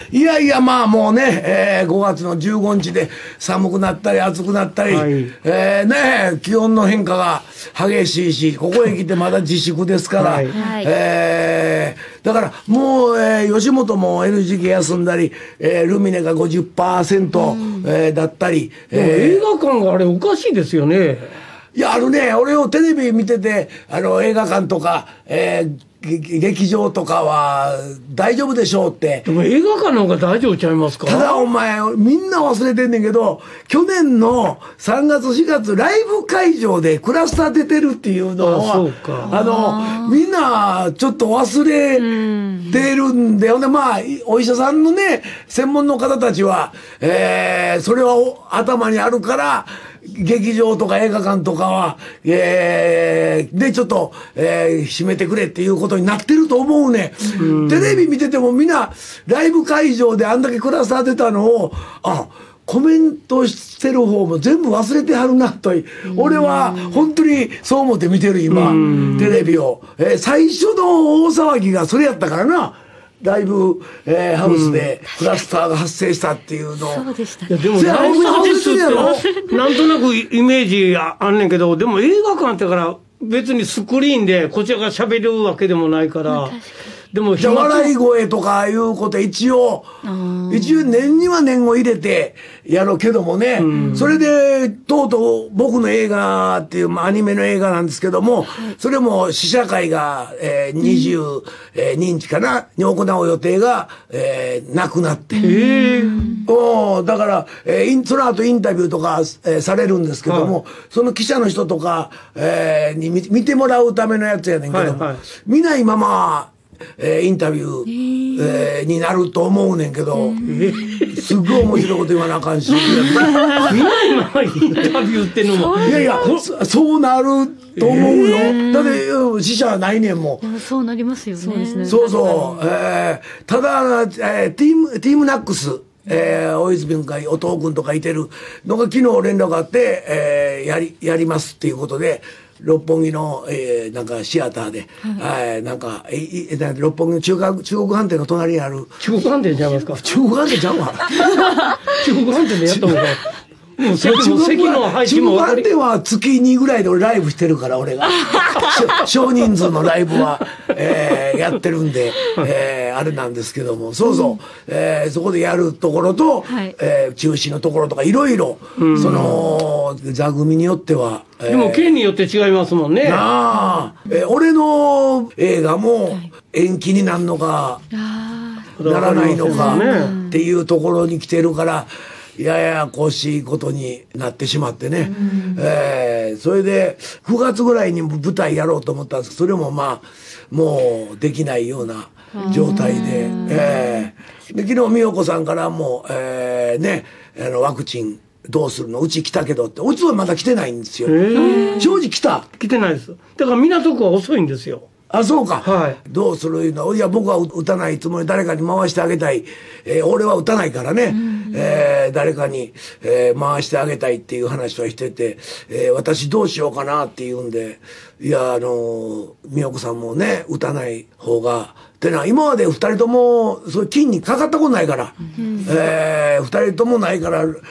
いやいや、まあもうね、5月の15日で寒くなったり暑くなったり、ね、気温の変化が激しいし、ここへ来てまだ自粛ですから、だからもう、吉本も NGK 休んだり、ルミネが 50%、だったり、 映画館があれおかしいですよね。 いや、俺をテレビ見てて、映画館とか、劇場とかは大丈夫でしょうって。 でも映画館の方が大丈夫ちゃいますか？ ただお前、みんな忘れてんねんけど、去年の3月4月ライブ会場でクラスター出てるっていうのは、みんなちょっと忘れてるんで、ほんでまあ、お医者さんのね、専門の方たちは、それは頭にあるから、劇場とか映画館とかは、で、ちょっと、閉めてくれっていうことになってると思うね。テレビ見ててもみんな、ライブ会場であんだけクラスター出たのを、コメントしてる方も全部忘れてはるなと。俺は本当にそう思って見てる今、テレビを。最初の大騒ぎがそれやったからな。ライブ、ハウスでクラスターが発生したっていうの。 そうでしたね。 でもライブハウスってなんとなくイメージあんねんけど、でも映画館ってから別にスクリーンでこちらが喋るわけでもないから。でもじゃあ笑い声とかいうこと一応念には念を入れてやろうけどもね、それでとうとう僕の映画っていう、アニメの映画なんですけども、それも試写会が、22日かなに行う予定が、なくなって、だから、その後インタビューとか、されるんですけども、その記者の人とか、に見てもらうためのやつやねんけども、見ないままインタビュー、になると思うねんけど、すっごい面白いこと言わなあかんし。見ないままインタビューってのも。 いやいや、そうなると思うよ。だって死者はないねんもん。 そうなりますよね。 そうそう。ただ、ティームナックス。大泉君か音尾君とかいてるのが昨日連絡があって、やりますっていうことで、六本木の、なんかシアターで、なんか、六本木の中国飯店の隣にある。 中国飯店ちゃいますか？ 中国飯店ちゃうわ。 中国飯店でやったのか。 中国飯店は月2ぐらいで俺ライブしてるから、俺が。少人数のライブは、やってるんで、あれなんですけども、そうそう、そこでやるところと、中止のところとかいろいろ、その、座組によっては。 でも県によって違いますもんね。 俺の映画も延期になるのか、ならないのかっていうところに来てるから、ややこしいことになってしまってね、それで9月ぐらいに舞台やろうと思ったんですけど、それもまあもうできないような状態で、で昨日美代子さんからも、ワクチンどうするの、うち来たけどって。うちはまだ来てないんですよ。正直来てないです。だから港区は遅いんですよ。 そうか。どうするの？いや、僕は打たないつもり、誰かに回してあげたい。俺は打たないからね。誰かに、回してあげたいっていう話はしてて、私どうしようかなって言うんで、いや、美代子さんもね、打たない方が、ってのは今まで二人とも、そういう菌にかかったことないから、二人ともないから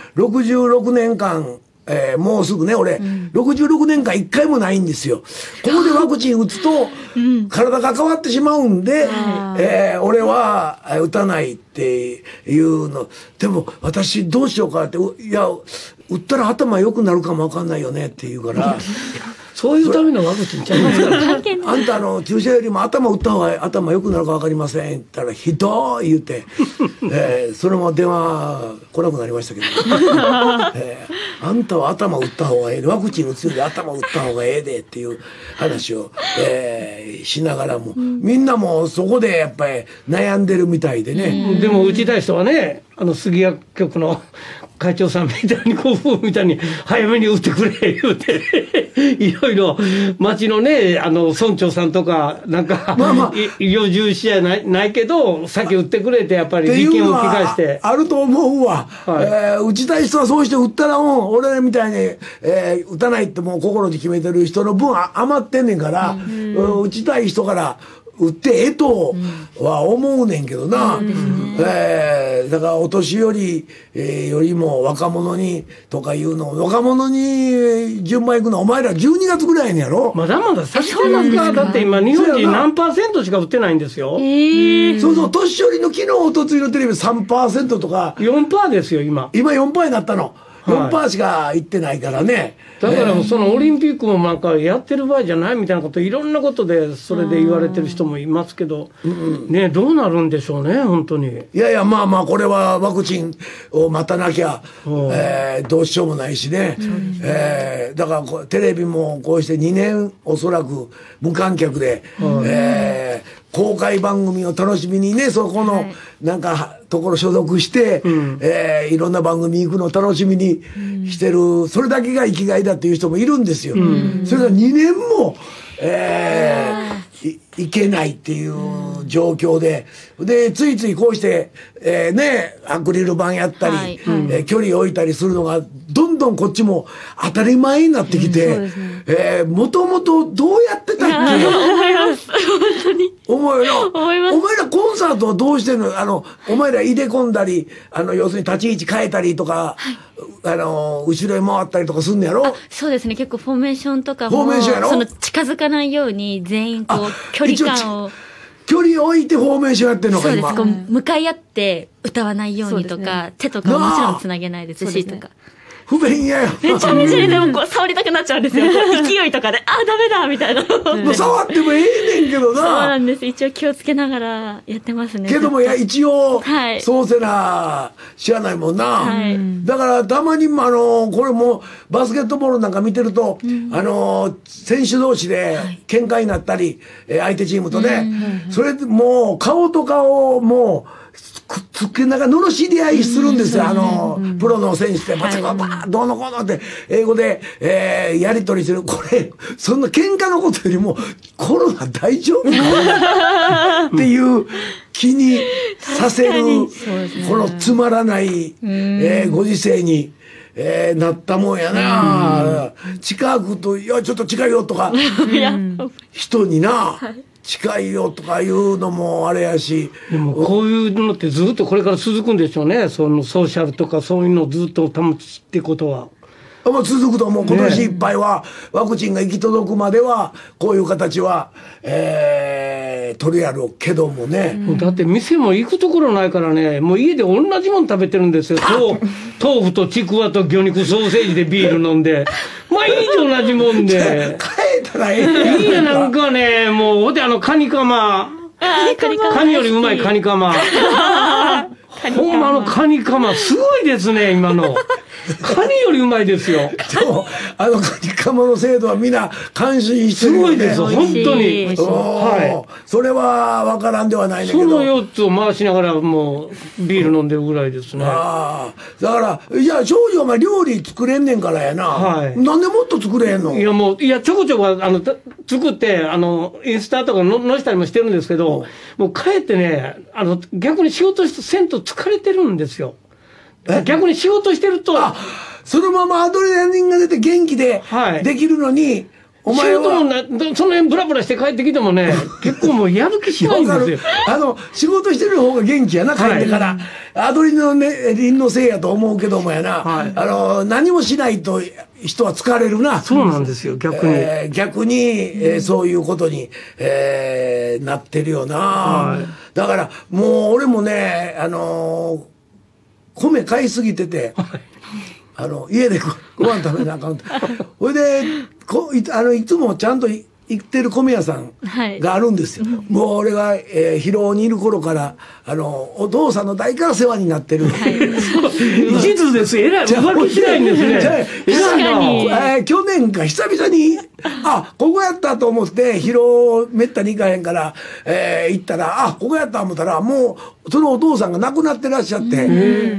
、66年間、もうすぐね、俺、66年間1回もないんですよ。ここでワクチン打つと、体が変わってしまうんで、俺は打たないっていうの。でも、私どうしようかって、いや、打ったら頭良くなるかもわかんないよねって言うから、 そういうためのワクチンちゃいますから。 あんた注射よりも頭打った方が頭良くなるか分かりませんって言ったら、ひどい言うて、それも電話来なくなりましたけど、あんたは頭打った方がええで、ワクチン打つより頭打った方がええでっていう話を、しながらも、みんなもそこでやっぱり悩んでるみたいでね。 でも打ちたい人はね、杉薬局の会長さんみたいに、ご夫婦みたいに早めに打ってくれ言うて、いろいろ町のね、村長さんとかなんか、医療従事者じゃないけど先打ってくれて、やっぱり利権を利かしてあると思うわ。打ちたい人はそうして打ったら、俺みたいに、打たないってもう心に決めてる人の分余ってんねんから、打ちたい人から打ってええとは思うねんけどな。だからお年寄り、よりも若者にとかいうの、若者に順番いくのお前ら12月ぐらいにやろ。 まだまだ先そうなんですか。だって今日本人何%しか打ってないんですよ。 そうそう、年寄りの昨日おとついのテレビ 3% とか。 4% ですよ今。 今 4% になったの。4% しか行ってないからね。 だからそのオリンピックもなんかやってる場合じゃないみたいなこと、いろんなことでそれで言われてる人もいますけど、ね、どうなるんでしょうね本当に。 いやいや、まあまあこれはワクチンを待たなきゃ、どうしようもないしね。だからテレビもこうして2年おそらく無観客で、公開番組を楽しみにね、そこのなんかところ所属して、いろんな番組行くのを楽しみにしてる、それだけが生きがいだっていう人もいるんですよ。それが2年も、いけないっていう状況で、ついついこうして、ね、アクリル板やったり、距離を置いたりするのがどんどんこっちも当たり前になってきて、もともとどうやってたっけ。 思います本当に思うよ。 思います。 お前らコンサートはどうしてんの。お前ら入れ込んだり、要するに立ち位置変えたりとか、後ろへ回ったりとかすんのやろ。 そうですね、結構フォーメーションとかもフォーメーションやろ。 その近づかないように全員こう距離感を距離を置いてフォーメーションやってるのか今。 そうです。こう向かい合って歌わないようにとか、手とかももちろんつなげないですしとか。 不便やよ。 めちゃめちゃでもこう触りたくなっちゃうんですよ。勢いとかで、あ、ダメだみたいな。 もう触ってもええねんけどな。 そうなんです。一応気をつけながらやってますね。 けども一応、そうせな知らないもんな。だからたまにもこれもバスケットボールなんか見てると、選手同士で喧嘩になったり、相手チームとね、それでもう顔と顔をもうくっつけながら罵り合いするんですよ。プロの選手でバチバチどうのこうのって英語で、やり取りする。これそんな喧嘩のことよりもコロナ大丈夫かっていう気にさせる、このつまらない、ご時世に。なったもんやな。近くと、いや、ちょっと近いよとか、人にな、近いよとかいうのもあれやし。 でもこういうのってずっとこれから続くんでしょうね。そのソーシャルとかそういうのをずっと保つってことは。 もう続くと思う。今年いっぱいは、ワクチンが行き届くまでは、こういう形は、取りやるけどもね。 だって店も行くところないからね、もう家で同じもん食べてるんですよ。豆腐とちくわと魚肉ソーセージでビール飲んで。毎日同じもんで。 変えたらええいいやなんかね、もう、ほんでカニカマ。カニよりうまいカニカマ。ほんまカニカマ、すごいですね、今の。カニよりうまいですよ。 カニカマの精度はみんな感心してるよね。 すごいですよ、本当に。 はい。それは分からんではないんだけど。 その4つを回しながらもうビール飲んでるぐらいですね。 だから、いや、少女お前料理作れんねんからやな。はい。なんでもっと作れへんの。 いやもう、いや、ちょこちょこ作って、インスタとか載したりもしてるんですけど、もう帰ってね、逆に仕事せんと疲れてるんですよ。逆に仕事してると、 そのままアドレナリンが出て元気でできるのに、お前は仕事もその辺ブラブラして帰ってきてもね、結構もうやる気しないんですよ。 仕事してる方が元気やな、帰ってから。アドレナリンのせいやと思うけどもやな。何もしないと人は疲れるな。 そうなんですよ、逆に。 逆に、そういうことに、なってるよな。だから、もう俺もね、米買いすぎてて、家でご飯食べなあかん。ほいで、いつもちゃんと行ってる米屋さんがあるんですよ。もう俺が、広尾にいる頃から、お父さんの代から世話になってる。 一途です。えらい、浮気しないんですね。 確かに。 去年か久々に、ここやったと思って、広尾めったに行かへんから、行ったら、ここやった思ったら、もう、そのお父さんが亡くなってらっしゃって、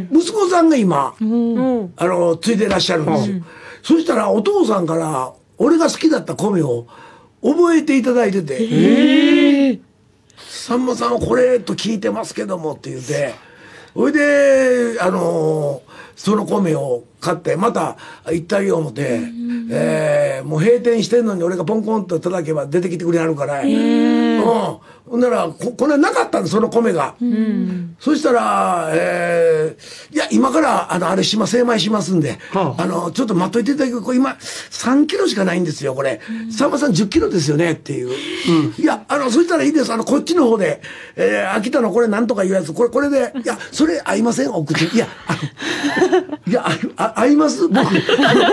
息子さんが今、継いでらっしゃるんですよ。そしたらお父さんから、俺が好きだった米を覚えていただいてて、さんまさんはこれと聞いてますけどもって言って、それで、 その米を買ってまた行ってあげよう思って、もう閉店してんのに俺がポンポンと叩けば出てきてくれはるから、ほんならこれなかったんですその米が、そしたら、いや今からあれ精米しますんで、ちょっと待っといていただけこれ今3キロしかないんですよこれ、さんまさん10キロですよねっていう、いやそしたらいいですこっちの方で、秋田のこれなんとかいうやつこれでいやそれ合いませんお口いやいや合います僕言う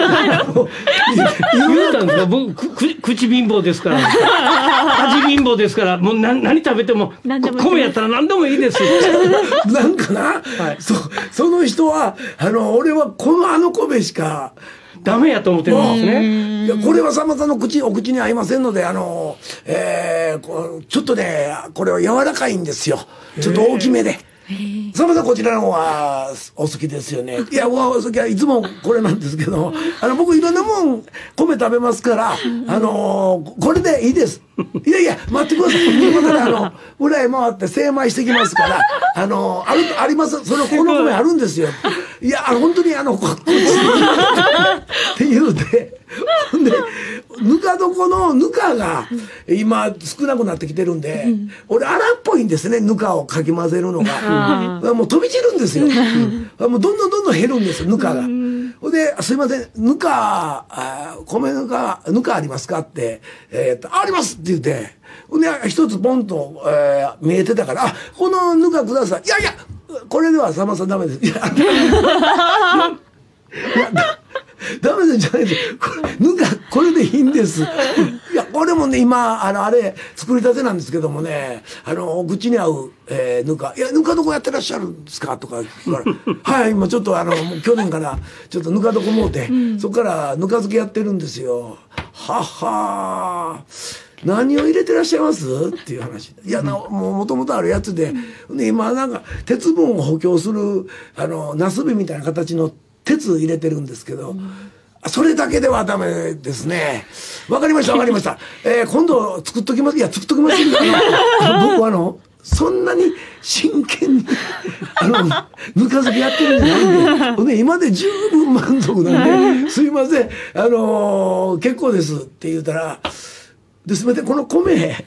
たんですか僕口貧乏ですから味貧乏ですからもう何食べても米やったら何でもいいですなんかな、はい、その人は俺はこの米しかダメやと思ってるんですね。 いやこれはさんまさんのお口に合いませんのでちょっとねこれは柔らかいんですよちょっと大きめで。さんまさんこちらの方はお好きですよね。いやお好きはいつもこれなんですけど僕いろんなもん米食べますからこれでいいです。いやいや待ってください今から裏へ回って精米してきますからありますこの米あるんですよ。いや本当にって言うてほんでぬか床のぬかが今少なくなってきてるんで、俺荒っぽいんですねぬかをかき混ぜるのがもう飛び散るんですよもうどんどん減るんですよぬかが。ほんですいませんぬか米ぬかありますかってありますって言ってほんで一つポンと見えてたからこのぬかください。いやいやこれではさんまさんダメです。いやダメじゃないです。これでいいんです。いや、これもね、今、あれ、作りたてなんですけどもね、お口に合う、ぬか。いや、ぬか床やってらっしゃるんですかとか言うから、はい、今ちょっと去年から、ちょっとぬか床もうて、そこからぬか漬けやってるんですよ。ははー。何を入れてらっしゃいますっていう話。いや、もともとあるやつで、今なんか、鉄分を補強する、ナスビみたいな形の鉄入れてるんですけど、それだけではダメですね。わかりました。今度作っときます。いや、作っときますけど、僕そんなに真剣に、ぬか漬けやってるんじゃないんで、今で十分満足なんで、すいません、結構ですって言うたら、すみません、この米、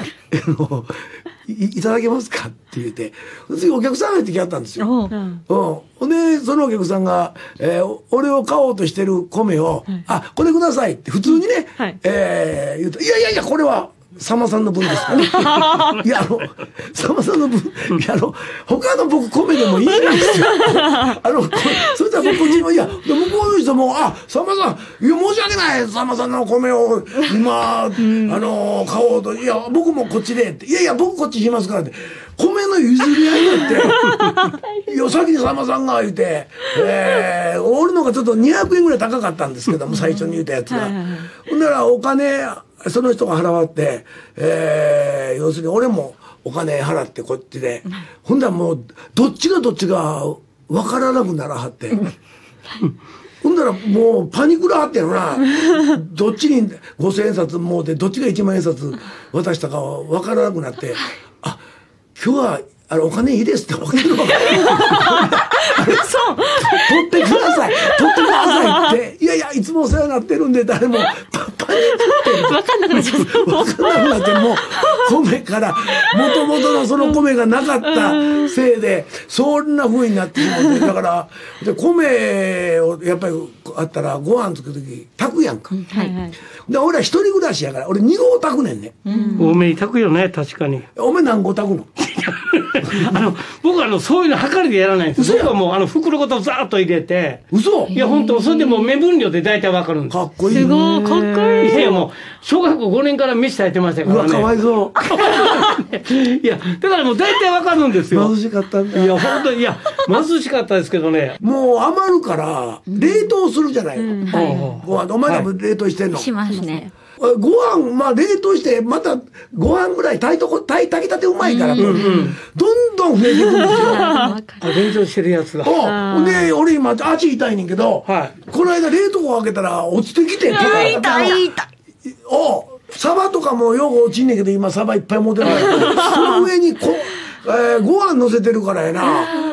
いただけますかって言って、次お客さんが入ってきはったんですよ。ほんで、そのお客さんが、俺を買おうとしてる米を、これくださいって普通にね、言うと、いや、これは、さんまさんの分ですから。いや、さんまさんの分、いや、他の僕米でもいいんですよ。それでは僕こっちの、いや、向こうの人も、さんまさん、いや、申し訳ない、さんまさんの米を今、買おうと、いや、僕もこっちでって、いや、僕こっちしますからって、米の譲り合いになって、いや、先にさんまさんが言うて、俺のがちょっと200円ぐらい高かったんですけども、最初に言うたやつが。ほんならお金、その人が払わって、要するに俺もお金払ってこっちで、ほんだらもうどっちが分からなくならはって、ほんだらもうパニクらはってやろな、どっちに5000円札もうてどっちが1万円札渡したか分からなくなって、今日はお金いいですってわけのわからないそう取ってくださいって、いやいつもお世話になってるんで誰もパニックって分かんなくなっちゃった分かんなくなってもう米から元々のその米がなかったせいでそんな風になってしまって、だから米をやっぱりあったらご飯作る時炊くやんか、で俺は一人暮らしやから俺2合炊くねんね。 多めに炊くよね確かに。 お前何合炊くの？ 僕はそういうの量りでやらないんですよ。僕はもう袋ごとザーッと入れて。 嘘？ いや本当それでもう目分量で大体わかるんです。 かっこいい。 すごいかっこいい。 いやもう小学校5年から飯炊いてましたからね。 うわかわいそういやだからもう大体わかるんですよ。 貧しかったんだ。 いや本当に貧しかったですけどね。 もう余るから冷凍するじゃないの。ご飯お前らも冷凍してんの？ しますね。 ご飯冷凍してまたご飯ぐらい炊きたてうまいからどんどん増えていくんですよ。 冷凍してるやつが。 で俺今足痛いねんけど、この間冷凍庫開けたら落ちてきて痛いサバとかもよく落ちんねんけど今サバいっぱい持ってないその上にご飯乗せてるからやな。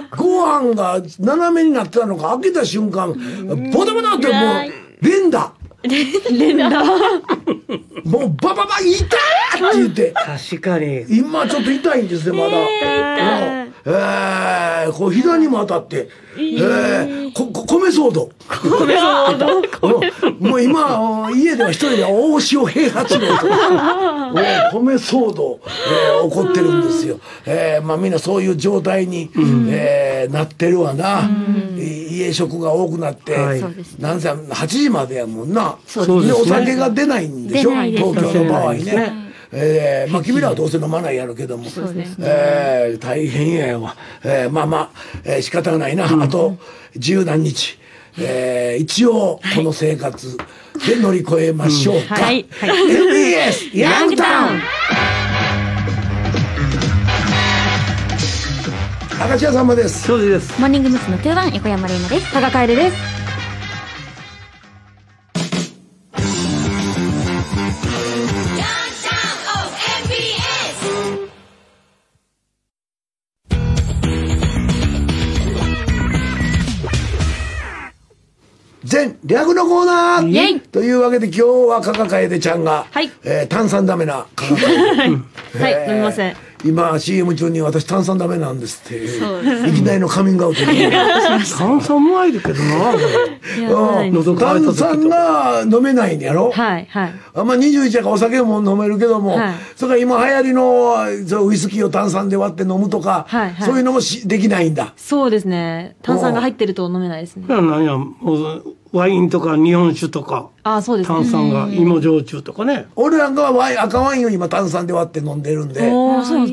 ご飯が斜めになってたのが開けた瞬間、ボタボタってもう、連打。もうバババ痛いって言って。 確かに。 今ちょっと痛いんですね、まだ。こう膝にも当たって、米騒動。 米騒動。 もう今、家では一人で大塩平八郎と米騒動、起こってるんですよ。まあみんなそういう状態に、なってるわな。家食が多くなって、なんせ8時までやもんな。お酒が出ないんでしょ、東京の場合ね。まあ君らはどうせ飲まないやろうけども、大変やわ。まあまあ、仕方がないな。あと十何日、一応この生活で乗り越えましょうか。MBS ヤングタウン。明石家さんまです。 庄司です。 モーニング娘。の2-1横山玲奈です。 加賀楓です。 全略のコーナー、 イェイというわけで今日は加賀楓ちゃんが、 はい炭酸ダメな加賀楓はい、飲みません。 今 CM 中に私炭酸ダメなんですっていきなりのカミングアウトで炭酸も入るけどな。 炭酸が飲めないんやろ。 はいはい。 まあ21やからお酒も飲めるけども、それから今流行りのそうウイスキーを炭酸で割って飲むとか、そういうのもできないんだ。 そうですね。炭酸が入ってると飲めないですね。 何やワインとか日本酒とか、 そうですね、 炭酸が芋焼酎とかね。 俺なんかは赤ワインを今炭酸で割って飲んでるんで、そう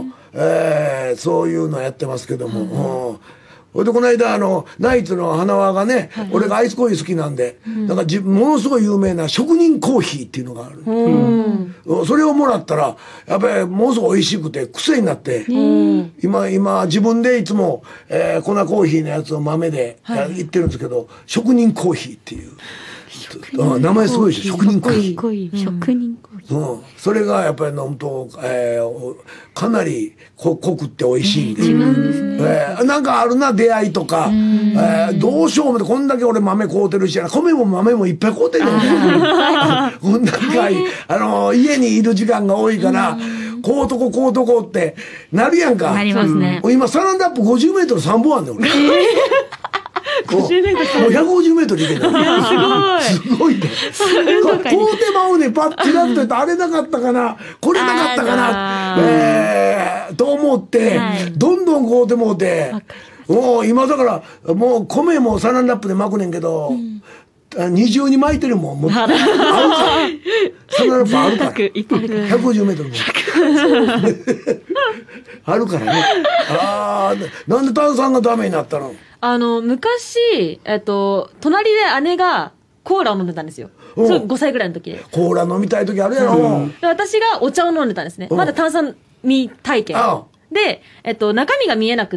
いうのやってますけども。ほいでこの間ナイツの花輪がね、俺がアイスコーヒー好きなんで、なんかものすごい有名な職人コーヒーっていうのがある。それをもらったらやっぱりものすごい美味しくて癖になって、今自分でいつも粉コーヒーのやつを豆で言ってるんですけど、職人コーヒーっていう名前すごいでしょ。職人コーヒー。 職人コーヒー。 それがやっぱり飲むとかなり濃くって美味しいんです。なんかあるな出会いとか、どうしようもこんだけ俺豆買うてるし、米も豆もいっぱい買うてるよね。こんだけ家にいる時間が多いからこうとこってなるやんか。 なりますね。 今サランラップ50メートル3本あんねん俺。 50メートルもう150メートルいけた。すごいね。こうてまうね、パッチラッと言ってあれなかったかな、これなかったかな、と思って、どんどんこうてもうて、もう今だからもう米もサランラップで巻くねんけど、二重に巻いてるもん。あるか。サランラップあるから。150メートルも。あるからね。なんで炭酸がダメになったの？ 昔、隣で姉がコーラを飲んでたんですよ。5歳ぐらいの時で。 コーラ飲みたい時あるやろ。 私がお茶を飲んでたんですね。まだ炭酸未体験。で、中身が見えなくって、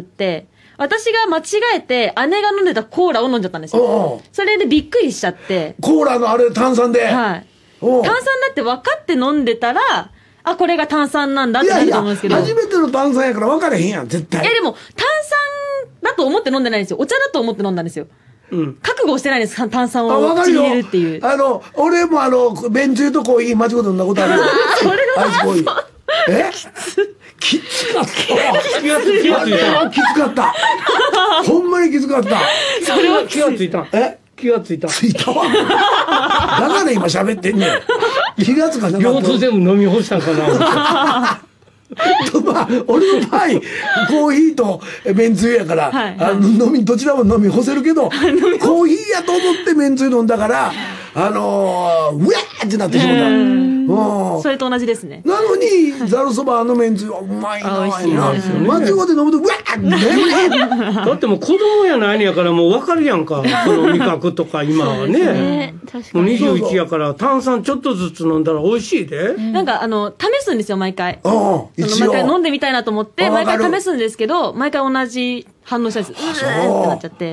私が間違えて姉が飲んでたコーラを飲んじゃったんですよ。それでびっくりしちゃって。 コーラのあれ炭酸で。 はい。炭酸だって分かって飲んでたら、これが炭酸なんだってなると思うんですけど。 初めての炭酸やから分かれへんやん、絶対。 でも、炭酸だと思って飲んでないんですよ。お茶だと思って飲んだんですよ。覚悟してないんです、炭酸を口に入れるっていう。 俺もめんつゆとコーヒー間違って飲んだことあるよ。アイスコーヒー。きつかった。きつかった。ほんまにきつかった。 それは気がついた。気がついた。 ついたわ。だから今喋ってんねん。気がつかなかった。 腰痛全部飲み干したんかな。 俺の場合コーヒーとめんつゆやから、どちらも飲み干せるけど、コーヒーやと思ってめんつゆ飲んだからうわーってなってしまった。 それと同じですね。 なのにざるそばのめんつゆはうまいな。間違って飲むとうわーってだってもう子供やないんやからもう分かるやんか、その味覚とか今はね。もう21やから炭酸ちょっとずつ飲んだら美味しいで。 なんか試すんですよ毎回。毎回飲んでみたいなと思って毎回試すんですけど、毎回同じ反応したんです。ってなっちゃって。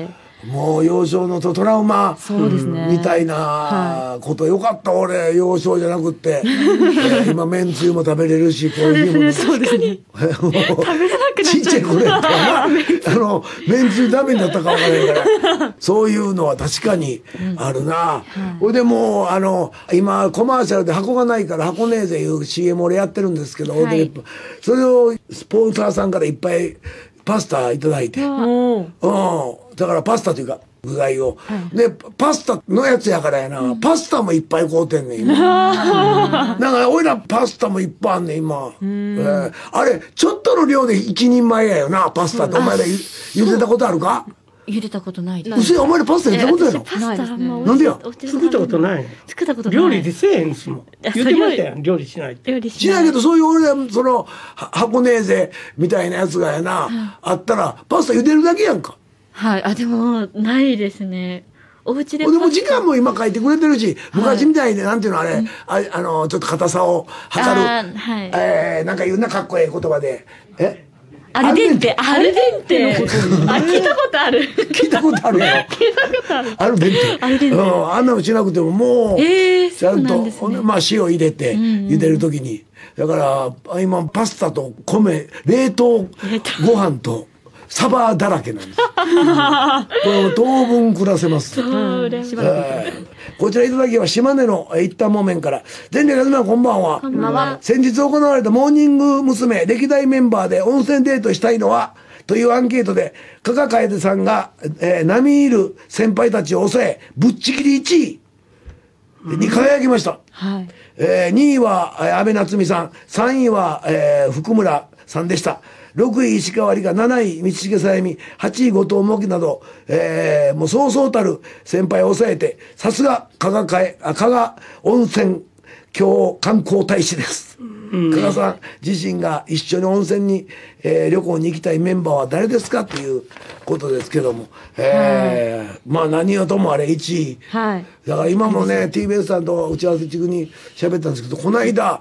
もう幼少のトラウマそうですねみたいなことよかった俺幼少じゃなくって今めんつゆも食べれるしコーヒーもそうですね食べれなくなっちっちゃい頃やったらなめんつゆダメになったか分からへんからそういうのは確かにあるな。ほいでもう今コマーシャルで箱がないから箱根ーゼいう CM 俺やってるんですけど、はい、それをスポンサーさんからいっぱいパスタいただいて、だからパスタというか具材を、でパスタのやつやからやな、パスタもいっぱい買うてんねん今だから俺らパスタもいっぱいあんねん今、あれちょっとの量で一人前やよなパスタってお前ら言ってたことあるか？ 茹でたことないです。 うせお前らパスタやったことないの？ パスタもなんでや？ 作ったことない。 作ったことない。 料理でせえへんですもん。言ってましたやん料理しないって。 料理しないけどそういう俺らその箱根ーゼみたいなやつがやな、あったらパスタ茹でるだけやんか。 はい。でもないですね。お家で。 でも時間も今書いてくれてるし、昔みたいでなんていうのあれ、ちょっと硬さを測る、なんか言うなかっこいい言葉でアルデンテ。アルデンテ。聞いたことある。 聞いたことあるやろ。 聞いたことある。 アルデンテ。 アルデンテ。 あんなのしなくてももう、ちゃんと、まあ塩入れて、茹でるときに。だから今パスタと米、冷凍ご飯とサバだらけなんです。これを当分暮らせます。こちらいただきは島根の一旦木綿から前例がずまこんばんは。 こんばんは。 先日行われたモーニング娘。歴代メンバーで温泉デートしたいのはというアンケートで加賀楓さんが、並みいる先輩たちを抑えぶっちぎり1位に輝きました。2位は安倍夏実さん、3位は、福村さんでした。6位石川理香、7位道重さゆみ、8位後藤真希など、もうそうそうたる先輩を抑えて、さすが加賀温泉郷観光大使です。加賀さん自身が一緒に温泉に、旅行に行きたいメンバーは誰ですかっていうことですけども、まあ何はともあれ1位、だから今もね TBS さんと打ち合わせ中に喋ったんですけど、この間、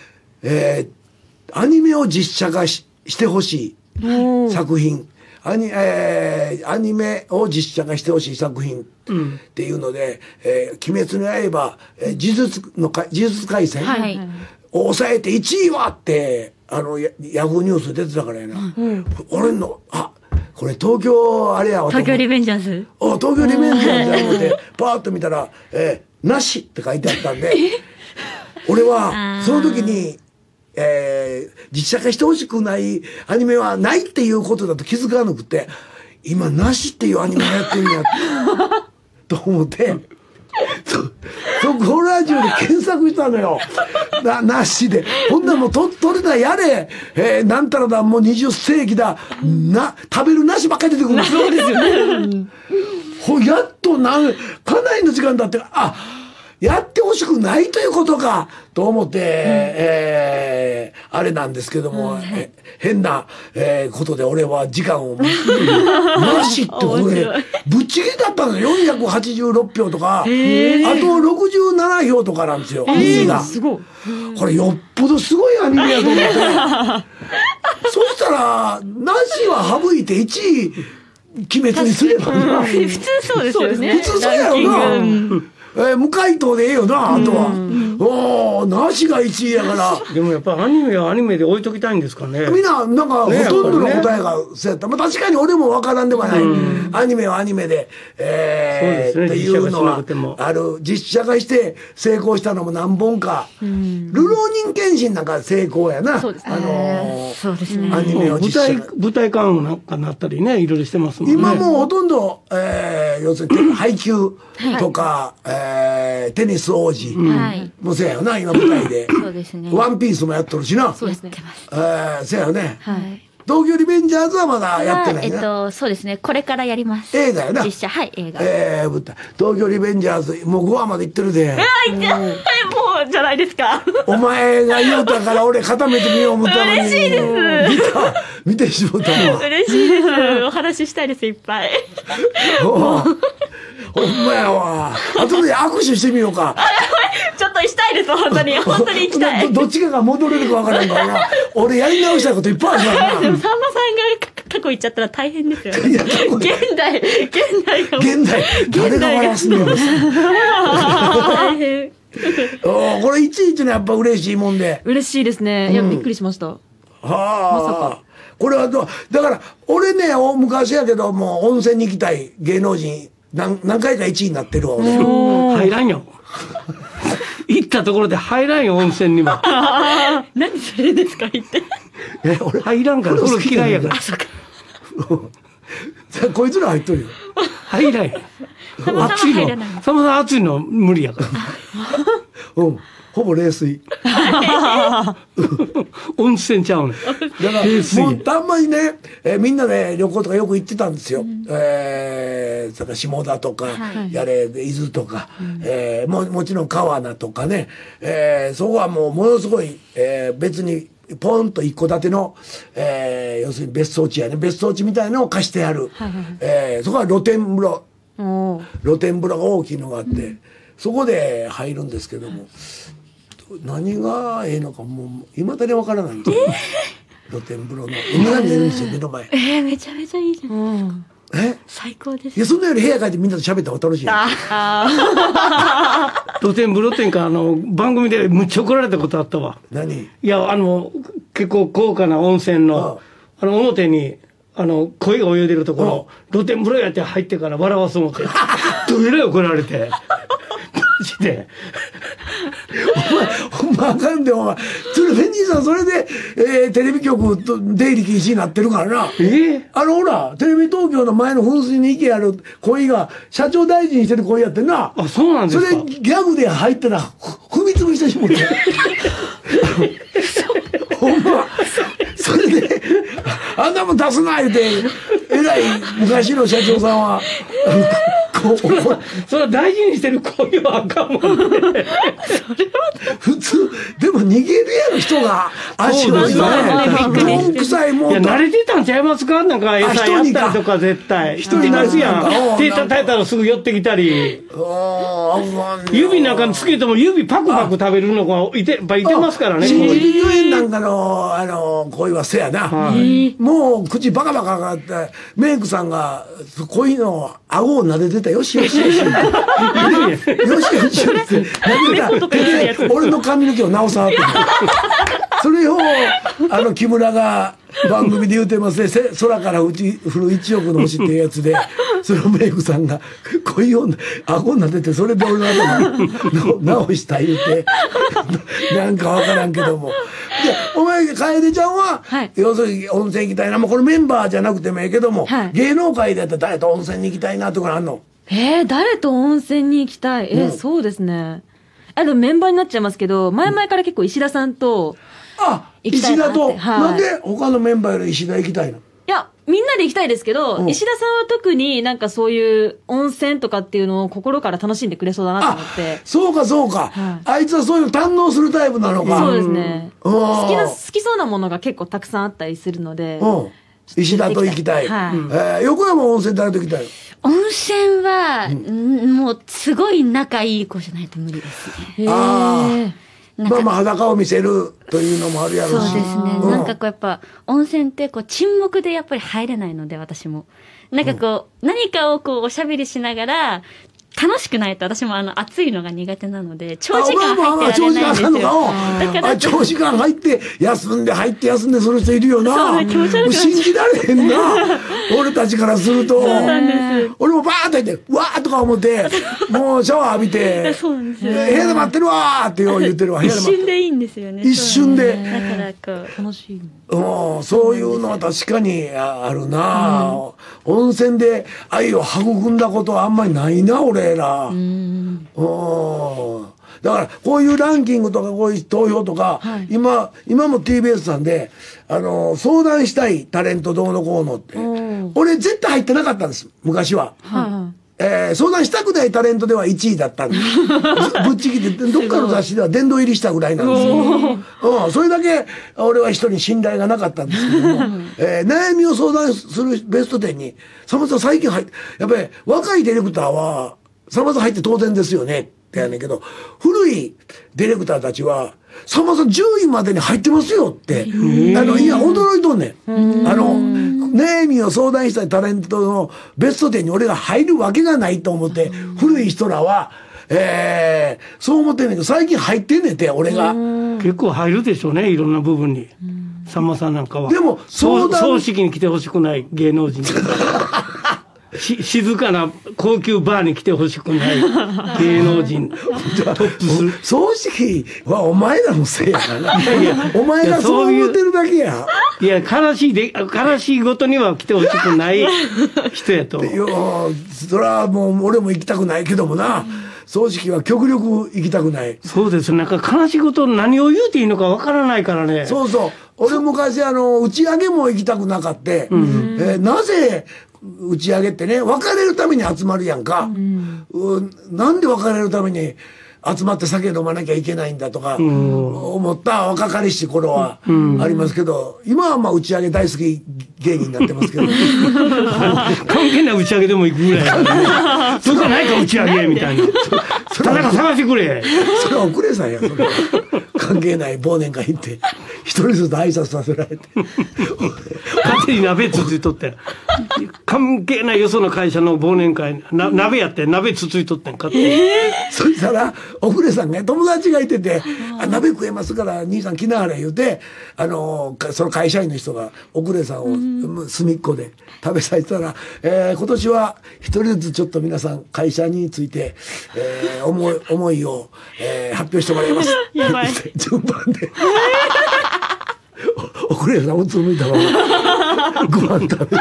アニメを実写化してほしい作品、アニメを実写化してほしい作品っていうので「鬼滅の刃」呪術廻戦を抑えて1位はってヤフーニュース出てたからやな、俺のこれ東京あれやわ、 東京リベンジャーズ、 東京リベンジャーズや思ってパーッと見たら「なし」って書いてあったんで俺はその時に実写化してほしくないアニメはないっていうことだと気づかなくて、今なしっていうアニメやってんやと思ってこのラジオで検索したのよ。なしでほんならもう撮れたやれ、なんたらだもう20世紀だ食べるなしばっかり出てくる。 そうですよねやっとかなりの時間だってやってほしくないということかと思って、あれなんですけども、変な、ことで俺は時間をなしってこれぶっちぎりだったのよ。486票とかあと67票とかなんですよ。 すごい。 これよっぽどすごいアニメやと思ってそしたらなしは省いて1位鬼滅にすればな普通そうですよね。 普通そうやろな。無回答でええよな、あとは。なしが1位やから。 でもやっぱアニメはアニメで置いときたいんですかね。 みんな、なんか、ほとんどの答えがそうやった。まあ確かに俺もわからんではない。アニメはアニメで、っていうのはある。実写化して成功したのも何本か。流浪人剣心なんか成功やな。 そうですね。 アニメを実写化。 舞台館なんかなったりね、いろいろしてますもんね。 今もうほとんど、要するに配給とか、テニス王子もせやよな今舞台で。 そうですね。 ワンピースもやっとるしな。 そうですね。 せやよね。東京リベンジャーズはまだやってないな。そうですね。これからやります。 映画やな。 実写、映画。 東京リベンジャーズもう5話まで行ってるで。 もうじゃないですか。 お前が言うたから俺固めてみよう思ったのに。 嬉しいです。 見てしもたわ。 嬉しいです。お話ししたいですいっぱい。 ほんまやわ。後で握手してみようか。 ちょっとしたいです本当に行きたい。 どっちかが戻れるかわからんからな。俺やり直したいこといっぱいあるからな。 でもさんまさんが過去行っちゃったら大変ですよね。 いや現代が。 誰が笑わすのよ。 大変。 これいちいちね、やっぱ嬉しいもんで。 嬉しいですね。いや、びっくりしました。 はあ。これはだから、俺ね、昔やけど、もう温泉に行きたい芸能人、何回か1位になってるわ、俺。 入らんよ。行ったところで入らんよ、温泉にも。 何それですか言って。 俺入らんから、風呂嫌いやから。 あ、そっか。 こいつら入っとるよ。 入らんよ。暑いの。さんまさん暑いの無理やから。 ほぼ冷水。 温泉ちゃうねん。 だから、もうたんまにね、みんなで旅行とかよく行ってたんですよ。下田とか、やれ、伊豆とか、もちろん川名とかね、そこはもうものすごい、別に、ポンと一戸建ての、要するに別荘地やね、別荘地みたいのを貸してやる。そこは露天風呂。露天風呂が大きいのがあって、そこで入るんですけども、何がええのかもういまだにわからないんですよ。露天風呂の海が見えるんですよ、目の前。 めちゃめちゃいいじゃん。最高です。 いや、そんなより部屋帰ってみんなと喋った方が楽しい。 露天風呂っていうか、番組でむっちゃ怒られたことあったわ。 何？ いや、結構高価な温泉の、表に、鯉が泳いでるところ、露天風呂やって入ってから笑わそう思って、どえらい怒られて。マジで。 ほんまあかんで、お前。ベンジーさん、それで、テレビ局と出入り禁止になってるからな。ほら、テレビ東京の前の噴水に池ある鯉が、社長大臣してる鯉やってんな。 あ、そうなんですか。 それ、ギャグで入ったら、踏み潰してしもって。ほんま。それで、あんなもん出すな言うて、偉い昔の社長さんは、 それは大事にしてる恋はあかんもんね。 普通、でも逃げるやろ、人が。足をね。臭いもん。 いや、慣れてたんちゃいますかなんか餌やったりとか絶対。人になるやん。手叩いたらすぐ寄ってきたり。指なんかつけても指パクパク食べるのがいっぱいいてますからね。 新宿御苑なんかの、恋はせやな。もう口バカバカがあって、メイクさんが恋の顎を撫でてたよしよしよし。よしよしよしって撫でた。俺の髪の毛を直さって。それを、木村が番組で言うてますね。空から降る1億の星っていうやつで、そのメイクさんが恋を顎撫でて、それで俺の頭直した言うて、なんかわからんけども。で、お前、楓ちゃんは、要するに温泉行きたいな。もうこれメンバーじゃなくてもいいけども、芸能界でやったら誰と温泉に行きたいなとかあんの？ 誰と温泉に行きたい？そうですね。でもメンバーになっちゃいますけど、前々から結構石田さんと行きたいなって。 石田と、なんで他のメンバーより石田行きたいの？ いや、みんなで行きたいですけど、石田さんは特になんかそういう温泉とかっていうのを心から楽しんでくれそうだなと思って。 そうかそうか。あいつはそういうの堪能するタイプなのか。 そうですね。好きそうなものが結構たくさんあったりするので。 石田と行きたい。横山温泉誰と行きたいの？ 温泉は、もうすごい仲いい子じゃないと無理ですね。 まあ裸を見せるというのもあるやろうし。 そうですね。なんかこうやっぱ、温泉ってこう沈黙でやっぱり入れないので、私も。なんかこう、何かをこうおしゃべりしながら、楽しくないと私も暑いのが苦手なので、長時間入ってられないんですよ。 だから長時間入って休んで入って休んでその人いるよな。 そう気持ち悪く信じられへんな。俺たちからすると。 そうなんです。 俺もバーッと入って、わーとか思って、もうシャワー浴びて、 そうなんですよ。 部屋で待ってるわーって言ってるわ。 一瞬でいいんですよね。 一瞬で。 だからこう、楽しい。 そういうのは確かにあるな。温泉で愛を育んだことはあんまりないな、俺ら。だからこういうランキングとかこういう投票とか、今も TBS さんで相談したいタレントどうのこうのって俺絶対入ってなかったんです昔は。相談したくないタレントでは1位だったんですぶっちぎってどっかの雑誌では殿堂入りしたぐらいなんですよ。それだけ俺は人に信頼がなかったんですけども、悩みを相談するベスト10にさんまさん最近やっぱり若いディレクターはさんまさん入って当然ですよねってってやねんけど、古いディレクターたちは、さんまさん10位までに入ってますよって、いや、驚いとんねん。悩みを相談したタレントのベスト10に俺が入るわけがないと思って、古い人らは、そう思ってんねんけど、最近入ってんねんて、俺が。 結構入るでしょうね、いろんな部分に。さんまさんなんかは。 でも、 葬式に来てほしくない芸能人。静かな高級バーに来てほしくない芸能人。トップス。 葬式はお前らのせいやからな。いや、お前がそう思ってるだけや。 いや、悲しいごとには来てほしくない人やと。 いや、それはもう俺も行きたくないけどもな。葬式は極力行きたくない。 そうです。なんか悲しいこと何を言うていいのかわからないからね。 そうそう。俺昔打ち上げも行きたくなかった。なぜ打ち上げってね、別れるために集まるやんか。なんで別れるために集まって酒飲まなきゃいけないんだとか思った若かりし頃はありますけど、今はまあ打ち上げ大好き芸人になってますけど関係ない打ち上げでも行くぐらいだからね。そうじゃないか打ち上げみたいな。田中探してくれ。 それは遅れさんや。それ関係ない忘年会行って一人ずつ挨拶させられて勝手に鍋つついとって関係ないよその会社の忘年会鍋やって鍋つついとってん勝手に。 そしたらおくれさんね、友達がいてて「鍋食えますから兄さん来なはれ」言うてその会社員の人がおくれさんを隅っこで食べさせたら、今年は一人ずつちょっと皆さん会社について、思いを、発表してもらいます。 やばい。 順番で。おくれさんうつむいたままご飯食べて。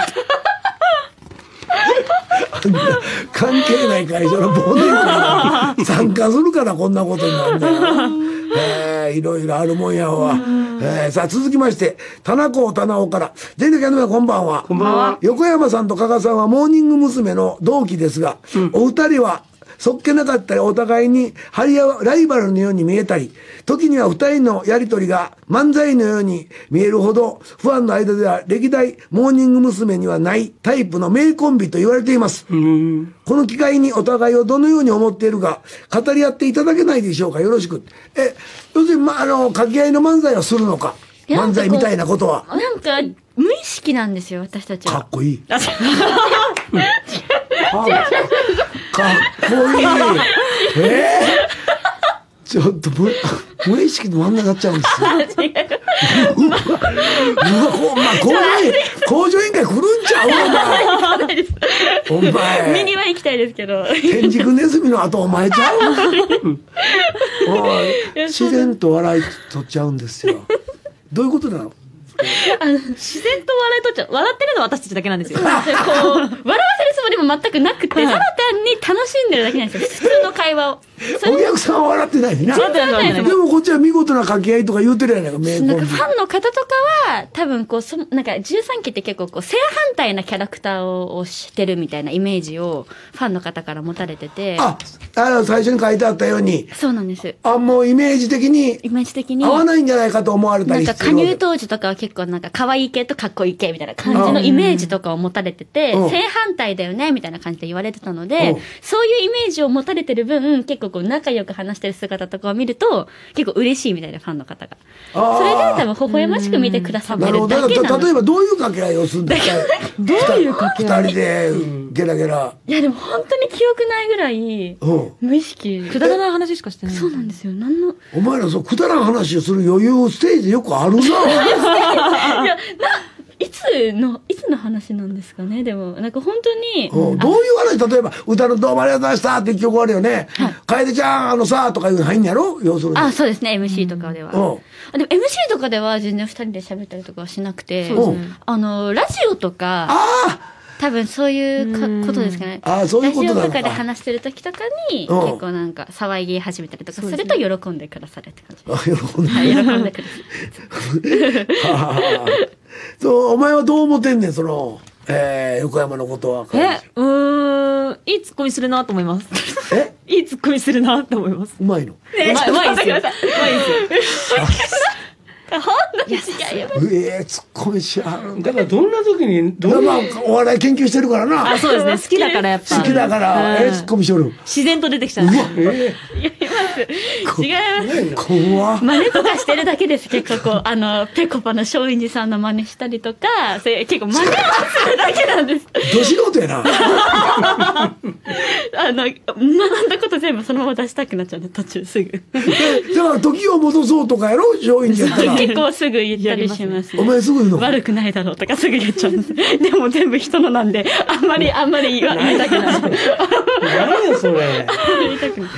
関係ない会社の忘年会に参加するからこんなことになるんだよ。いろいろあるもんやわ。さあ続きまして、棚子棚尾から。全力やの皆こんばんは。 こんばんは。 横山さんと加賀さんはモーニング娘。の同期ですが、お二人はそっけなかったりお互いに張り合うライバルのように見えたり、時には二人のやりとりが漫才のように見えるほど、ファンの間では歴代モーニング娘。にはないタイプの名コンビと言われています。この機会にお互いをどのように思っているか語り合っていただけないでしょうか。よろしく。要するに、掛け合いの漫才をするのか。漫才みたいなことは。 なんか無意識なんですよ、私たちは。 かっこいい。かっこいい。ちょっと無意識のまんまになっちゃうんですよ。工場委員会来るんちゃうお前。 見には行きたいですけど。 天竺ネズミの後お前ちゃう自然と笑い取っちゃうんですよ。どういうことなの？ 自然と笑いとっちゃう。笑ってるのは私たちだけなんですよ。 笑わせるつもりも全くなくて、ただ単に楽しんでるだけなんですよ。普通の会話を。 お客さんは笑ってないな。 笑ってないでもこっちは見事な掛け合いとか言うてるやないか、名コンビ。 なんかファンの方とかは、多分なんか13期って結構正反対なキャラクターをしてるみたいなイメージをファンの方から持たれてて。 最初に書いてあったように。 そうなんです。 もうイメージ的に合わないんじゃないかと思われたりしてる。 なんか加入当時とかは結構なんか可愛い系とかっこいい系みたいな感じのイメージとかを持たれてて、正反対だよねみたいな感じで言われてたので、そういうイメージを持たれてる分、結構こう仲良く話してる姿とかを見ると結構嬉しいみたいな、ファンの方が。それで多分微笑ましく見てくださってるだけなの。 例えばどういう掛け合いをするんですか？ どういう掛け合い？ 二人でゲラゲラ。 いやでも本当に記憶ないぐらい無意識。 くだらない話しかしてない。 そうなんですよ。 お前らくだらん話をする余裕ステージでよくあるな。 いやいつの話なんですかね。でもなんか本当にどういう話、例えば歌のどうもありがとうございましたっていう曲あるよね。楓ちゃんさとかいうの入んやろ、要するに。 そうですね、MC とかでは。でも MC とかでは全然2人で喋ったりとかはしなくて、ラジオとか多分そういうことですかね。 そういうことなのか。 ラジオとかで話してる時とかに結構なんか騒ぎ始めたりとかすると喜んでくださるって感じです。喜んでくださる。 そう、お前はどう思ってんねん、横山のことは。 いいツッコミするなと思います。いいツッコミするなと思います。 うまいの？ うまいですよ。うまいですよ。 当に違います。 ツッコミしはる。 だからどんな時に、 お笑い研究してるからな。 あ、そうですね。好きだからやっぱ。 好きだから、ツッコミしよる。 自然と出てきちゃうんですよ。 違います。違います。 怖っ。 真似とかしてるだけです。結構ぺこぱの松陰寺さんの真似したりとか、それ結構真似をするだけなんです。 ど素人やな。 学んだこと全部そのまま出したくなっちゃうね、途中すぐ。 だから時を戻そうとかやろ、松陰寺やったら。 結構すぐ言ったりします。 お前すぐ言うの？ 悪くないだろうとかすぐ言っちゃうんです。でも全部人のなんで、あんまり言いたくない。 何やそれ。 言いたくない。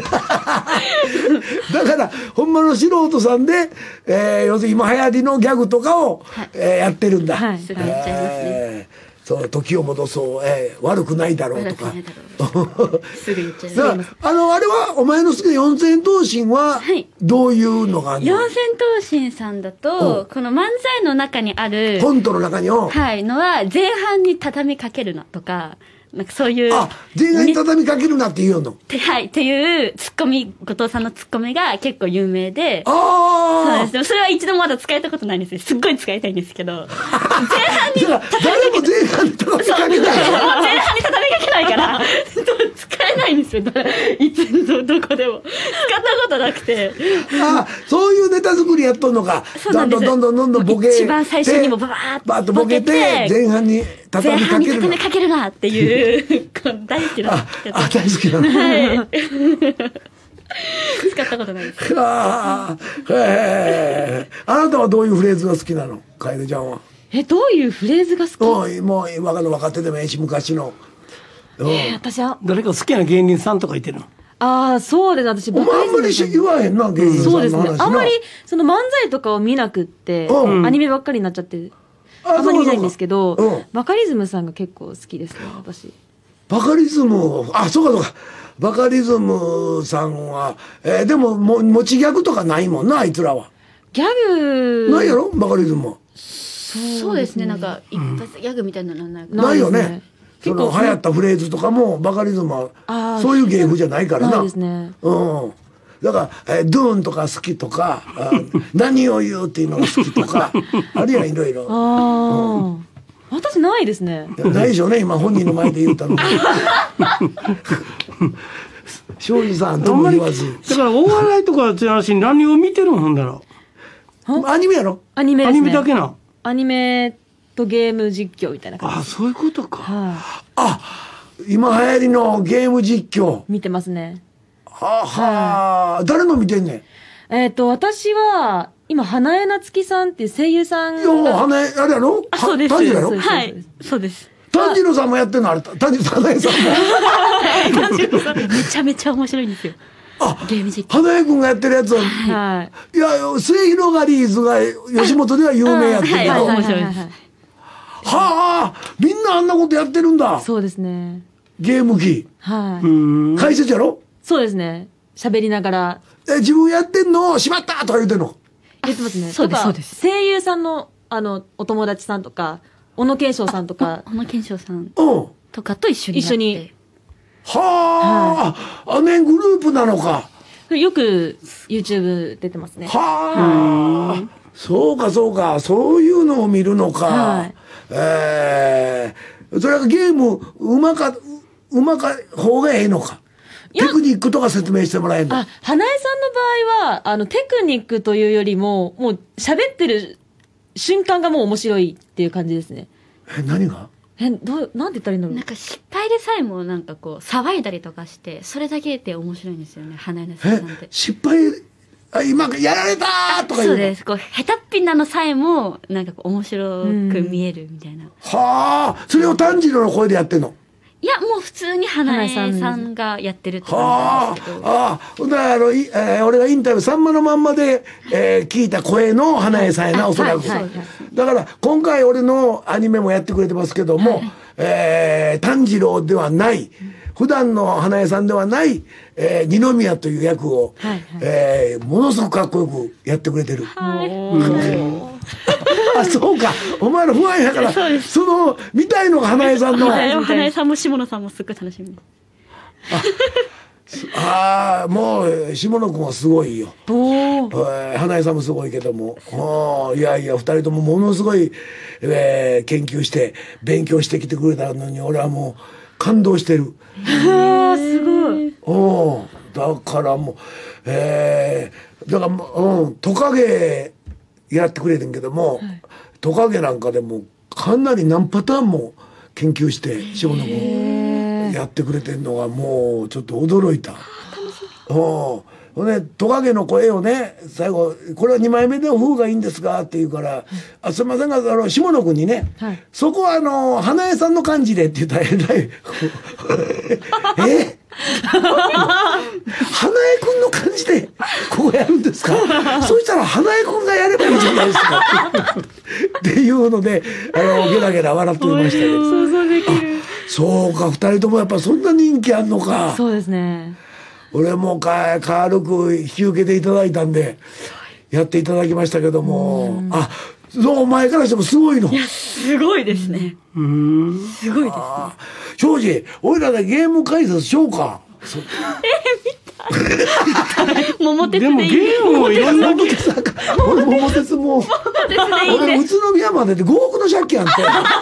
だから、ほんまの素人さんで、要するに今流行りのギャグとかを、やってるんだ。 はい。 すぐ言っちゃいますね。 そう、時を戻そう、悪くないだろうとか。 すぐ言っちゃいます。 あれは、お前の好きな四千頭身は、どういうのがあるの？ 四千頭身さんだと、この漫才の中にある、 コントの中にのは、前半に畳みかけるなとか、なんかそういう。 前半に畳みかけるなって言うの？ はい、っていうツッコミ、後藤さんのツッコミが結構有名で。 そうです。でもそれは一度もまだ使えたことないんですよ。すっごい使いたいんですけど。前半に誰も前半に畳みかけない。 前半に畳みかけないから、使えないんですよ。いつどこでも。使ったことなくて。 そういうネタ作りやっとんのか。どんどんボケて。 一番最初にもバーッとボケて、前半に畳みかけるな。 畳みかけるなっていう。大好きなんですけど。 大好きなの。 はい。使ったことないです。 あなたはどういうフレーズが好きなの？楓ちゃんは。 どういうフレーズが好き？ もう若手でもいいし、昔の。 私は。 誰か好きな芸人さんとかいてるの？ そうです。私、 お前あんまり言わへんな、芸人さんの話な。 そうですね。あんまり、その漫才とかを見なくって、アニメばっかりになっちゃって、あんまり見ないんですけど、バカリズムさんが結構好きですね、私。 バカリズム、そうか。バカリズムさんは、でも、持ちギャグとかないもんな、あいつらは。 ギャグないやろバカリズムは。 そうですね、なんか、一発ギャグみたいなのないないよね。その流行ったフレーズとかも、バカリズムは、そういう芸風じゃないからな。 ないですね。 だから、ドゥーンとか好きとか、何を言うっていうのが好きとか、あるいはいろいろ。 私ないですね。 ないでしょうね、今本人の前で言ったの。庄司さんとも言わず。 だからお笑いとかって話に何を見てるんほんだろう。アニメやろ？ アニメですね。 アニメだけな。 アニメとゲーム実況みたいな感じ。 そういうことか。 今流行りのゲーム実況。 見てますね。 誰の見てんねん？私は、今、花江夏樹さんっていう声優さんが。花江、あれやろ？ そうです。 炭治郎やろ？ はい、そうです。 炭治郎さんもやってんの？あれ、炭治郎さんも。 炭治郎さんめちゃめちゃ面白いんですよ。ゲーム実況。 花江くんがやってるやつは、いや、末広がりーずが吉本では有名やってるけど。 面白いです。 みんなあんなことやってるんだ。 そうですね。 ゲーム機。解説やろ？ そうですね。喋りながら。 自分やってんのしまったとか言うてんの？ 言ってますね。 そうです。 声優さんの、お友達さんとか、小野賢章さんとか。 小野賢章さんとかと一緒に。 一緒に。 ね、グループなのか。 よく YouTube 出てますね。 そうか。そういうのを見るのか。それがゲームうまか方がええのか。テクニックとか説明してもらえるの？ 花江さんの場合は、テクニックというよりも、もう喋ってる瞬間がもう面白いっていう感じですね。 何が？ なんて言ったらいいんだろう。 なんか失敗でさえもなんかこう、騒いだりとかして、それだけで面白いんですよね、花江夏樹さんって。 失敗、今やられたーとか言うの？ そうです。こう、下手っぴなのさえも、なんかこう、面白く見えるみたいな。 それを炭治郎の声でやってんの？ いや、もう普通に花江さんがやってるって感じなんですけど。 俺がインタビュー、さんまのまんまで、聞いた声の花江さんやな、おそらく。だから、今回俺のアニメもやってくれてますけども、炭治郎ではない、普段の花江さんではない、二宮という役を、ものすごくかっこよくやってくれてる。そうか。お前の不安やから、見たいのが花江さんの。 花江さんも下野さんもすっごい楽しみ。 もう下野君はすごいよ。 お花江さんもすごいけども、いやいや2人ともものすごい、研究して勉強してきてくれたのに俺はもう感動してる。 すごい。 だからもう、だからトカゲやってくれてんけども、トカゲなんかでもかなり何パターンも研究して下野君やってくれてんのがもうちょっと驚いた。ほんでトカゲの声をね最後「これは2枚目の方がいいんですか?」って言うから「すいませんが下野君にね、そこは花江さんの感じで」って言ったらえらい花江君の感じでこうやるんですかそしたら花江君がやればいいじゃないですかっていうのでゲラゲラ笑っていましたけど、 想像できる。 そうか2人ともやっぱそんな人気あんのか。 そうですね。 俺も軽く引き受けていただいたんでやっていただきましたけども、お前からしてもすごいの。 いやすごいですね。すごいですね。 庄司俺らでゲーム解説しようか。 桃鉄でもゲームもいろんな俺桃鉄も俺宇都宮までで5億の借金あって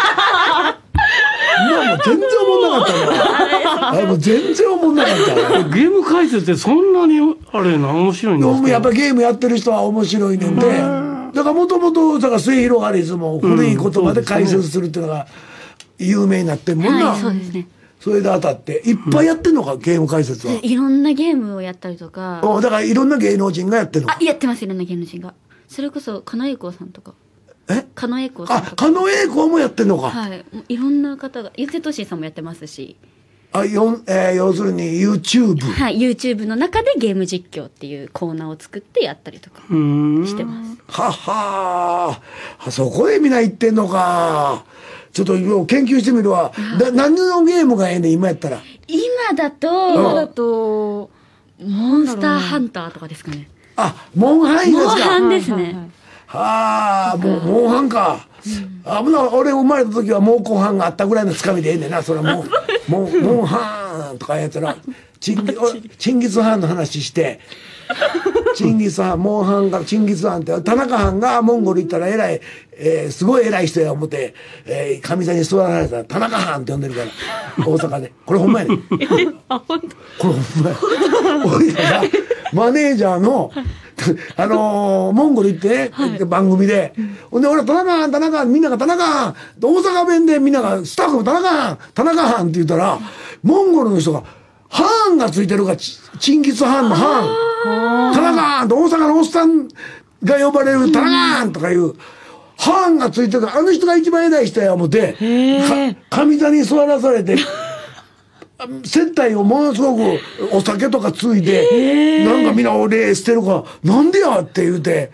もう全然おもんなかったの。もう全然おもんなかったゲーム解説ってそんなにあれな面白いんですか。 やっぱゲームやってる人は面白いねんで、だからもともと末広がりずも古い言葉で解説するっていうのが有名になってんもんな。 そうですね。 それで当たっていっぱいやってんのか、ゲーム解説は。 いろんなゲームをやったりとか。 だからいろんな芸能人がやってんのか。 やってます、いろんな芸能人が。それこそ狩野英孝さんとか。狩野英孝さんとか。 狩野英孝もやってんのか。 はい。いろんな方が、ゆずとしさんもやってますし。 要するに YouTube。 はい、YouTube の中でゲーム実況っていうコーナーを作ってやったりとかしてます。 そこでみんな言ってんのか。ちょっと研究してみるわ。何のゲームがええねん今やったら。 今だとモンスターハンターとかですかね。 モンハンですか。 モンハンですね。 もうモンハンか。俺生まれた時はモンコンハンがあったぐらいのつかみでええねんな。それはもうモンハンとかやったらチンギスハンの話してチンギスハンモンハンがチンギスハンって田中藩がモンゴル行ったら偉い、すごい偉い人や思って、上座に座られたら田中藩って呼んでるから大阪でこれほんまやねんこれほんまや俺らがマネージャーのモンゴル行ってね、番組でほんで俺田中藩みんなが田中藩大阪弁でみんながスタッフも田中藩って言ったらモンゴルの人がハーンがついてるからチンギス・ハーンのハーン田中藩と大阪のおっさんが呼ばれる田中藩とかいうハーンがついてるからあの人が一番偉い人や思って上座に座らされて接待をものすごくお酒とかついでなんかみんなお礼してるからなんでやって言うて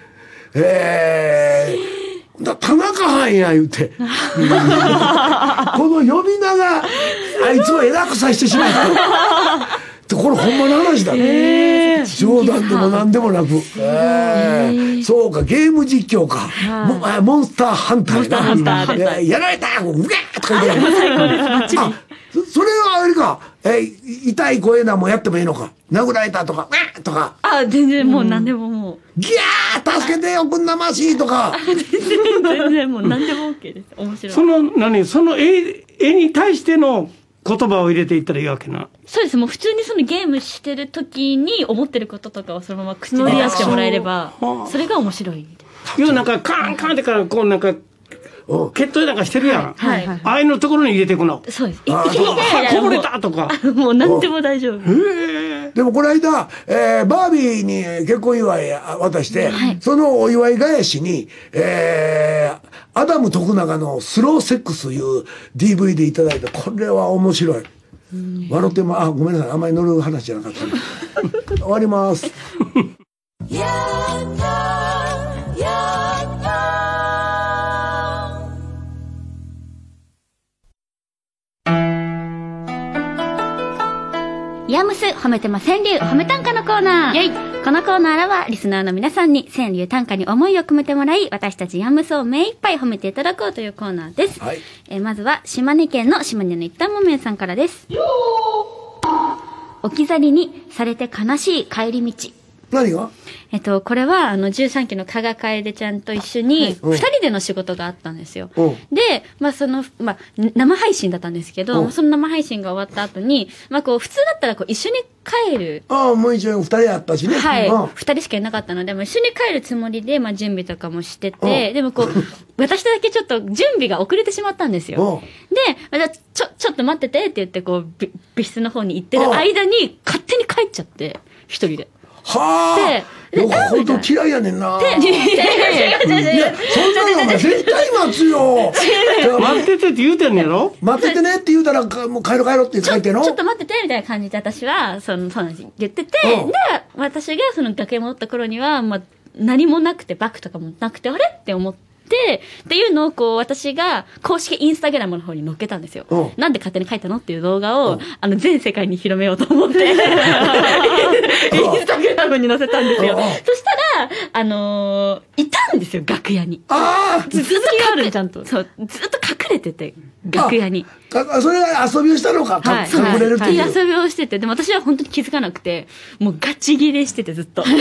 田中藩や言うてこの呼び名があいつを偉くさせてしまったこれほんまの話だね、冗談でも何でもなく、そうかゲーム実況か、モンスターハンターやられたうわーとか言ってそれはあれか、痛い声なんもやってもいいのか殴られたとかとか全然もう何でももうギャー助けてよくんなましいとか全然もう何でも OK です。面白い。 その絵に対しての言葉を入れていったらいいわけな。 そうです。もう普通にそのゲームしてる時に思ってることとかをそのまま口に出してもらえればそれが面白い。 要はなんかカンカンってからこうなんか決闘なんかしてるやん。ああいうのところに入れていくの。 そうです。 こぼれたとか。 もう何でも大丈夫。 でもこの間、バービーに結婚祝い渡して、そのお祝い返しに、アダム徳永のスローセックスいう DVD いただいて、これは面白い。笑っても、ごめんなさい。あんまり乗る話じゃなかった、終わります。 ヤムス褒めてま川柳褒め短歌のコーナー。このコーナーはリスナーの皆さんに川柳短歌に思いを込めてもらい、私たちヤムスを目いっぱい褒めていただこうというコーナーです。まずは島根県の島根の一旦もめんさんからです。 置き去りにされて悲しい帰り道。 何が？ これは、13期の加賀楓ちゃんと一緒に、二人での仕事があったんですよ。で、生配信だったんですけど、その生配信が終わった後に、普通だったら一緒に帰る。 ああ、もう一応二人あったしね。 はい。二人しかいなかったので、一緒に帰るつもりで、準備とかもしてて、でも私だけちょっと準備が遅れてしまったんですよ。で、ちょっと待っててって言って、別室の方に行ってる間に、勝手に帰っちゃって、一人で。 はあ。よほど嫌いやねんな。いや、そんなのお前絶対待つよ。 待っててって言うてんねやろ？ 待っててねって言うたら、もう帰ろって書いてんの？ ちょっと待っててみたいな感じで私は、そうなんです。言ってて、で、私がその崖に戻った頃には、何もなくて、バッグとかもなくて、あれって思って、っていうのを私が公式インスタグラムの方に載っけたんですよ。なんで勝手に書いたのっていう動画を、全世界に広めようと思って、インスタグラムに載せたんですよ。そしたら、いたんですよ、楽屋に。 続きがあるちゃんと。 そう、ずっと隠れてて、楽屋に。 それが遊びをしたのか、隠れるっていう。 遊びをしてて、でも私は本当に気づかなくて、もうガチギレしててずっと。なん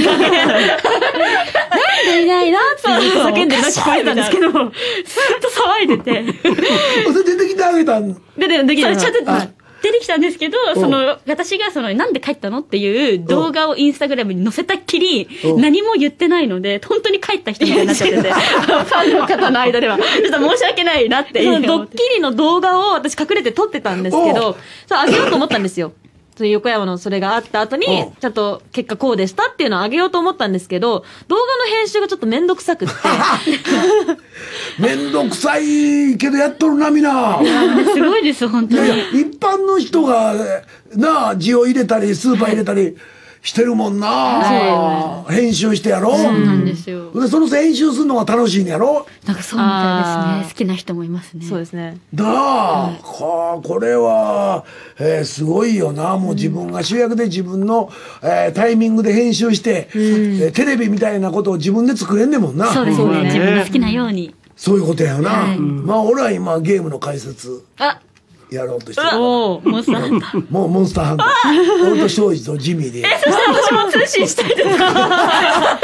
でいないのって叫んでるの聞こえたんですけど、ずっと騒いでて。 それ出てきてあげたん？ 出てきた。出てきたんですけど、私がなんで帰ったのっていう動画をインスタグラムに載せたっきり、何も言ってないので、本当に帰った人みたいになっちゃってて、ファンの方の間では、ちょっと申し訳ないなっていう。 ドッキリの動画を私隠れて撮ってたんですけど、あげようと思ったんですよ。横山のそれがあった後に、ちゃんと結果こうでしたっていうのをあげようと思ったんですけど、動画の編集がちょっとめんどくさくって。 めんどくさいけどやっとるな、みな。 すごいです、本当に。 一般の人が、字を入れたり、スーパー入れたり、してるもんな。編集してやろ。 そうなんですよ。 で、その編集するのが楽しいんやろ。 なんかそうみたいですね。好きな人もいますね。 そうですね。 これは、すごいよな。もう自分が主役で自分の、タイミングで編集して、テレビみたいなことを自分で作れんねんもんな。 そうですね。自分が好きなように。 そういうことやよな。俺は今ゲームの解説。やろうとしてる。 モンスターハンター。 もうモンスターハンター。俺と庄司とジミーで。 そしたら私も通信したいですか？わ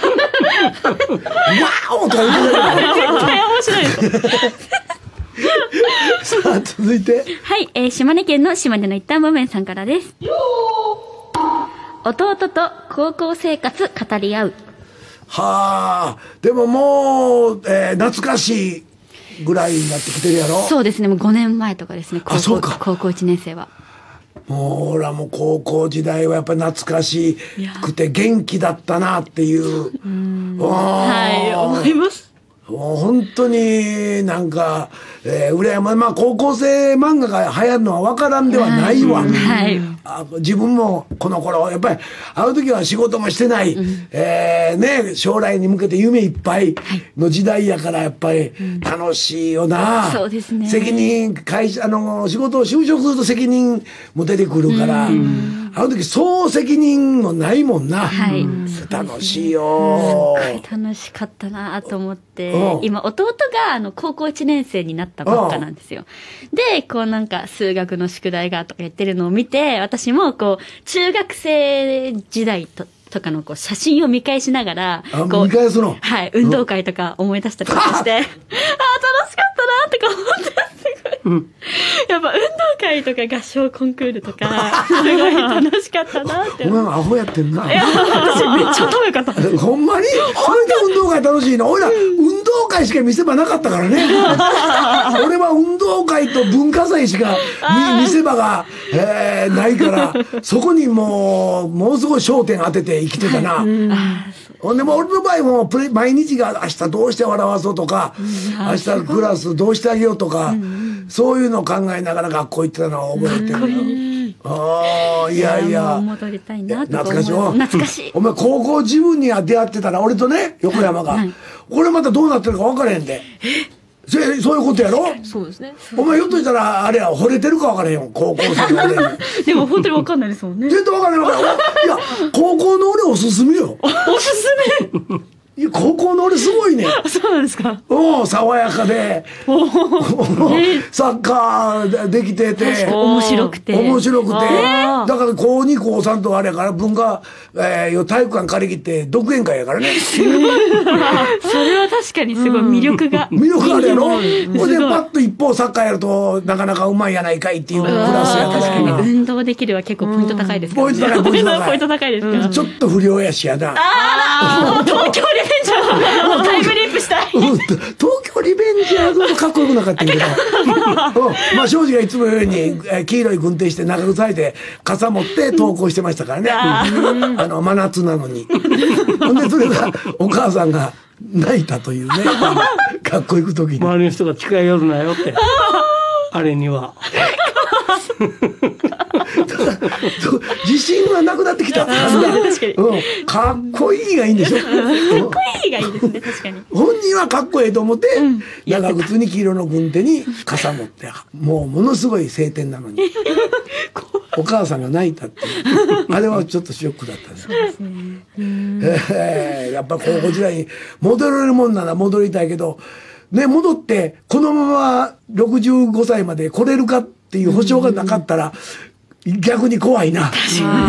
ーおとか言ってたよ。絶対面白いです。 さあ、続いて。 はい、島根県の島根の一旦場面さんからです。弟と高校生活語り合う。 はあ、でももう、懐かしいぐらいになってきてるやろ。 そうですね、もう5年前とかですね。高校1年生は。 もう俺はもう高校時代はやっぱり懐かしくて元気だったなっていう。 はい、思います。 もう本当になんか、羨ま高校生漫画が流行るのは分からんではないわ。 はい。 自分もこの頃、やっぱり、あの時は仕事もしてない、将来に向けて夢いっぱいの時代やから、やっぱり楽しいよな。 そうですね。 責任、仕事を就職すると責任も出てくるから、あの時そう責任もないもんな。 はい。 楽しいよ。 すっごい楽しかったなと思って、今弟が高校1年生になったばっかなんですよ。で、なんか数学の宿題がとかやってるのを見て、私も中学生時代とかの写真を見返しながら、 見返すの？ はい、運動会とか思い出したりとかして、楽しかったなとか思って、すごい。やっぱ運動会とか合唱コンクールとか、すごい楽しかったなって。 お前アホやってんな。 いや、私めっちゃ頭良かった。 ほんまに？それで運動会楽しいの？俺ら、運動会しか見せ場なかったからね。俺は運動会と文化祭しか見せ場が、ないから、そこにものすごい焦点当てて生きてたな。ほんでも俺の場合も毎日が明日どうして笑わそうとか、明日のクラスどうしてあげようとか、そういうのを考えながら学校行ってたのを覚えてる。ああ、いやいや。 戻りたいなと懐かしい。 懐かしい。 お前高校自分には出会ってたら、俺とね、横山が。これまたどうなってるか分からへんで。そういうことやろ？ そうですね。 お前ひょっとしたら、あれや、惚れてるか分からへんよ、高校生の俺に。 でも本当に分かんないですもんね。 絶対分からへん。いや、高校の俺おすすめよ。 おすすめ高校の俺すごいね。 そうなんですか。 爽やかで、サッカーできてて、 面白くて。 だから高2高3とあれやから文化、体育館借り切って独演会やからね。 それは確かにすごい魅力が。 魅力あるやろ。ほんでパッと一方サッカーやるとなかなかうまいやないかいっていうクラスやから。 確かに運動できるは結構ポイント高いですからね。 ポイント高いですから。 ちょっと不良やしやな。 東京リベンジャーもうタイムリープしたい。 東京リベンジャーズもかっこよくなかったけど。まあ庄司がいつもように黄色い軍手して長靴履いて傘持って登校してましたからね。真夏なのに。ほんでそれがお母さんが泣いたというね。学校行く時に。 周りの人が近寄るなよって。あれには。 自信はなくなってきた。 確かに。 かっこいいがいいんでしょ。かっこいいがいいですね、確かに。 本人はかっこいいと思って、長靴に黄色の軍手に傘持って、もうものすごい晴天なのに。お母さんが泣いたっていう。あれはちょっとショックだったね。そうですね。やっぱ高校時代に戻れるもんなら戻りたいけど、ね、戻ってこのまま65歳まで来れるかっていう保証がなかったら、逆に怖いな。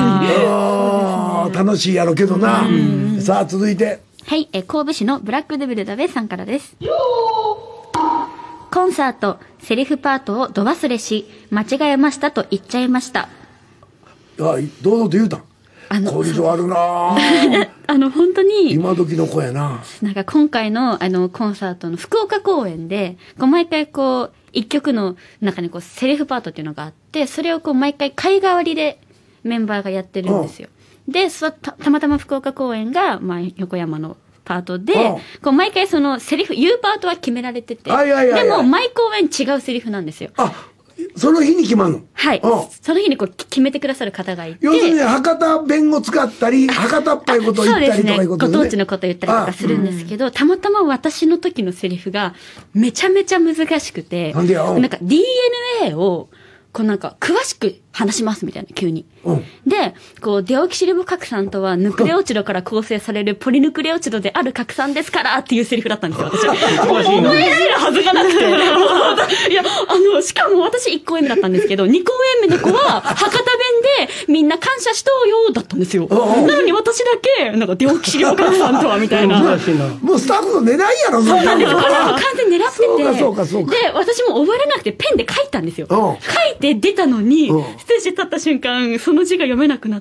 楽しいやろけどな。さあ続いて。 はい、神戸市のブラックデビルダベさんからです。コンサート、セリフパートをど忘れし、間違えましたと言っちゃいました。 堂々と言うたん。根性あるな本当に。 今時の子やな。 なんか今回のコンサートの福岡公演で、毎回一曲の中にセリフパートっていうのがあって、それを毎回会替わりでメンバーがやってるんですよ。で、たまたま福岡公演が、横山のパートで、毎回そのセリフ、言うパートは決められてて、でも毎公演違うセリフなんですよ。 その日に決まるの？ はい。その日に決めてくださる方がいて。 要するに博多弁を使ったり、博多っぽいことを言ったりとかいうことですね。ご当地のことを言ったりとかするんですけど、たまたま私の時のセリフがめちゃめちゃ難しくて、なんか DNA を、詳しく話しますみたいな、急に。で、デオキシリボ核酸とはヌクレオチドから構成されるポリヌクレオチドである核酸ですからっていうセリフだったんですよ、私。覚えるはずがなくて。いや、しかも私1公演目だったんですけど、2公演目の子は博多弁でみんな感謝しとうよだったんですよ。なのに私だけ、デオキシリボ核酸とはみたいな。 もうスタッフの狙いやろ、 そうなんですよ。これは完全に狙ってて。 そうか。 で、私も覚えれなくてペンで書いたんですよ。書いて出たのに、ステージ立った瞬間、その字が読めなくなって。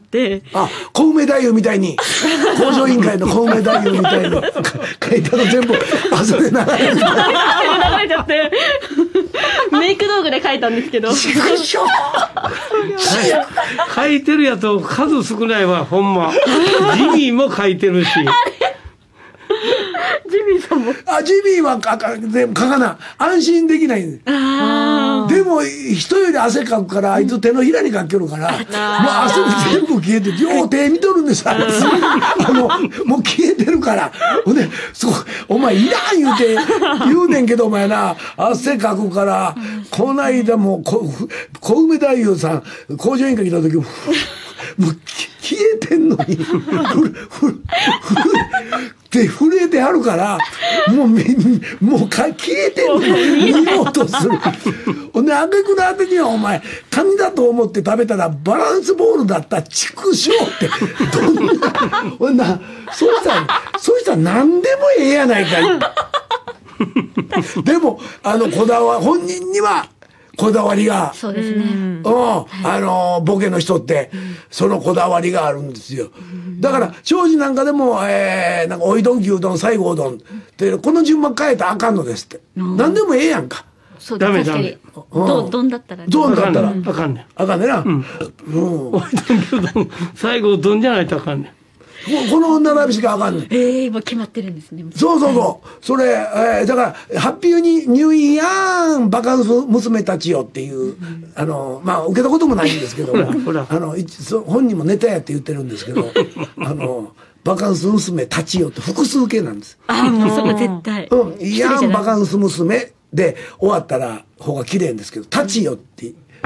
小梅太夫みたいに、工場委員会の小梅太夫みたいに、書いたの全部、それ流れちゃって。メイク道具で書いたんですけど。 書いてるやつ数少ないわ、ほんま。ジミーも書いてるし。 ジミーさんも。 ジミーは全部書かな。安心できない。でも、人より汗かくから、あいつ手のひらにかけるから、もう汗全部消えて、両手見とるんです、あいつ。もう消えてるから。ほんで、お前いらん言うねんけど、お前な、汗かくから、こないだも小梅太夫さん、工場委員会来た時も、もう消えてんのに、で震えてはるから、もう消えてんのに見ようとする。ほんで、挙句の果てにはお前、カニだと思って食べたらバランスボールだった畜生って、ほんな、そうしたら何でもええやないかい。でも、本人には、こだわりが。 そうですね。 ボケの人って、そのこだわりがあるんですよ。だから、庄司なんかでも、おいどん、牛丼、西郷丼って、この順番変えたらあかんのですって。何でもええやんか。 そうだ、確かに。丼だったら。 丼だったら。 あかんねん。 あかんねんな。 おいどん、牛丼、西郷丼じゃないとあかんねん。 この並びしかあかんねん。 もう決まってるんですね。 そう。それ、だから、ハッピーニューイヤーバカンス娘たちよっていう、受けたこともないんですけど、本人もネタやって言ってるんですけど、バカンス娘たちよって複数形なんです。 もうそこ絶対。 イヤーバカンス娘で終わったら方が綺麗んですけど、たちよって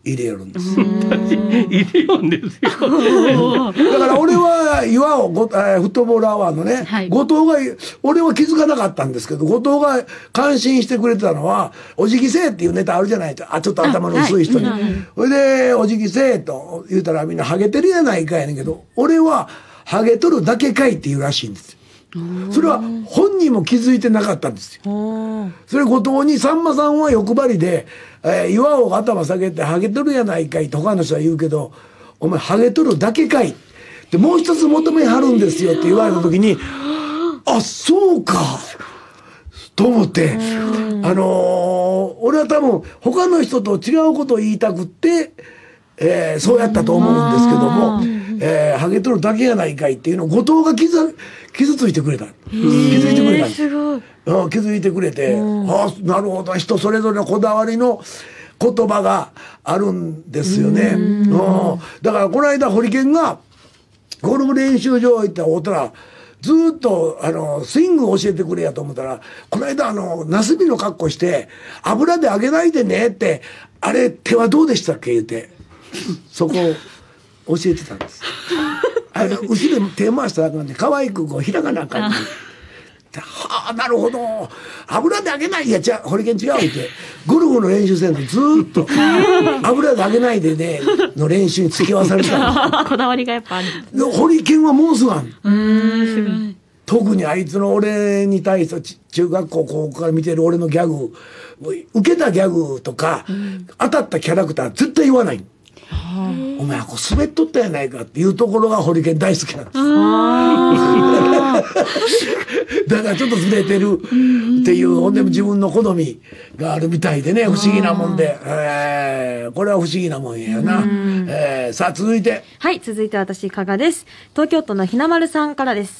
入れるんです。 入れよんですよ。 だから俺は岩尾フットボールアワーのね、 はい、 後藤が俺は気づかなかったんですけど、後藤が感心してくれてたのはお辞儀せえっていうネタあるじゃないですか。ちょっと頭の薄い人に、それでお辞儀せえと言うたらみんなハゲてるやないかやねんけど、俺はハゲとるだけかいって言うらしいんですよ。それは本人も気づいてなかったんですよ。それ後藤にさんまさんは欲張りで、岩尾が頭下げてハゲとるやないかいと他の人は言うけど、お前ハゲとるだけかいでもう一つ求めはるんですよって言われた時に、あ、そうかと思って、俺は多分他の人と違うことを言いたくって、そうやったと思うんですけども、ハゲとるだけやないかいっていうのを後藤が傷ついてくれた。気づいてくれた。 すごい。 気づいてくれて、あ、なるほど、人それぞれのこだわりの言葉があるんですよね。だからこの間ホリケンがゴルフ練習場行ったらずーっとスイングを教えてくれやと思ったら、この間ナスビの格好して油で揚げないでねって、あれ手はどうでしたっけ言うてそこを教えてたんです。後ろで手回したらあかんで、可愛くこう開かなあかんね。はあ、なるほど。油で揚げない。いや、じゃあ、ホリケン違うって。ゴルフの練習せんとずーっと、油で揚げないでね、の練習に付き合わされてたこだわりがやっぱある。 ホリケンはもうすぐある。 すごい。 特にあいつの俺に対して中学校高校から見てる俺のギャグ、受けたギャグとか、当たったキャラクター絶対言わない。お前こう滑っとったやないかっていうところがホリケン大好きなんです。だからちょっとずれてるっていう、ほんで自分の好みがあるみたいでね、不思議なもんで、これは不思議なもんやな。さあ続いて。 はい、続いて私加賀です。東京都のひなまるさんからです。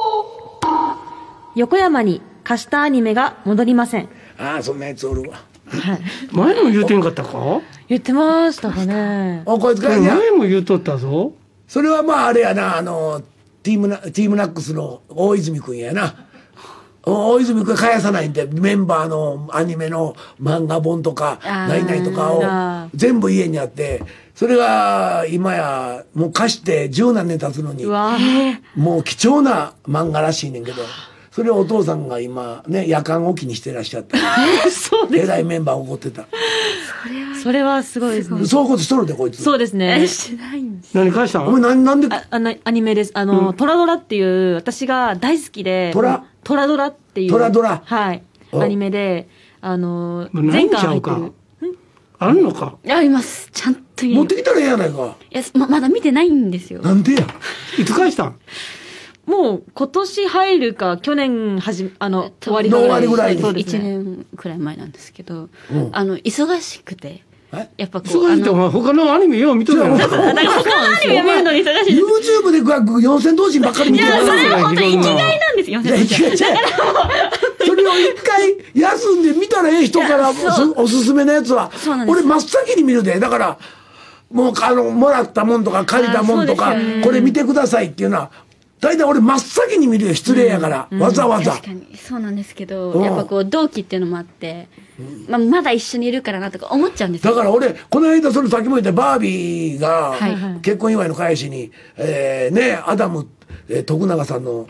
横山に貸したアニメが戻りません。 ああ、そんなやつおるわ。 はい、 前も言うてんかったか？ 言ってましたかね。 こいつ前も言うとったぞ。 それはまああれやな、ティームナックスの大泉君やな。大泉君返さないんで、メンバーのアニメの漫画本とかないないとかを全部家にあって、それが今やもう貸して十何年経つのに、もう貴重な漫画らしいねんけど、それをお父さんが今ね、夜間置きにしてらっしゃって、 そうです。 偉いメンバー怒ってた。 それはすごいですね。 そういうことしとるでこいつ。 そうですね。 しないんです。 何返したの？ お前なんで？ アニメです。トラドラっていう私が大好きで、トラドラっていう、 トラドラ、 はい、アニメで前巻入ってる。あるのか？ あります。ちゃんと持ってきたらええやないか。 いや、まだ見てないんですよ。 なんでや？ いつ返したん？ もう今年入るか去年終わりぐらい。 そうですね。1年くらい前なんですけど、忙しくて。やっぱこう忙しいって他のアニメよう見とるやん。 だから他のアニメ見るのに忙しい。 YouTube で四千頭身ばっかり見てる。 いや、それは本当に生きがいなんですよ。 それを一回休んで見たらええ人からおすすめのやつは、俺真っ先に見るで。だからもうもらったもんとか借りたもんとか、これ見てくださいっていうのは。大体俺真っ先に見るよ、失礼やから、わざわざ。 確かにそうなんですけど、やっぱこう同期っていうのもあって、まだ一緒にいるからなとか思っちゃうんですよ。 だから俺この間それさっきも言ったバービーが結婚祝いの返しにアダム徳永さんの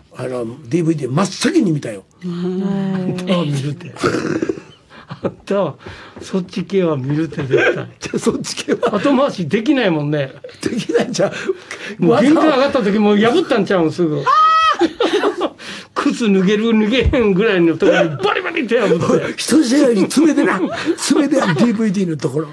DVD 真っ先に見たよ。 あんたは見るってあんたはそっち系は見るって絶対。 そっち系は後回しできないもんね。 できないんちゃう。 もう限界上がった時もう破ったんちゃうんすぐ。靴脱げへんぐらいのところにバリバリって破って。 人知らずに爪でDVD のところ。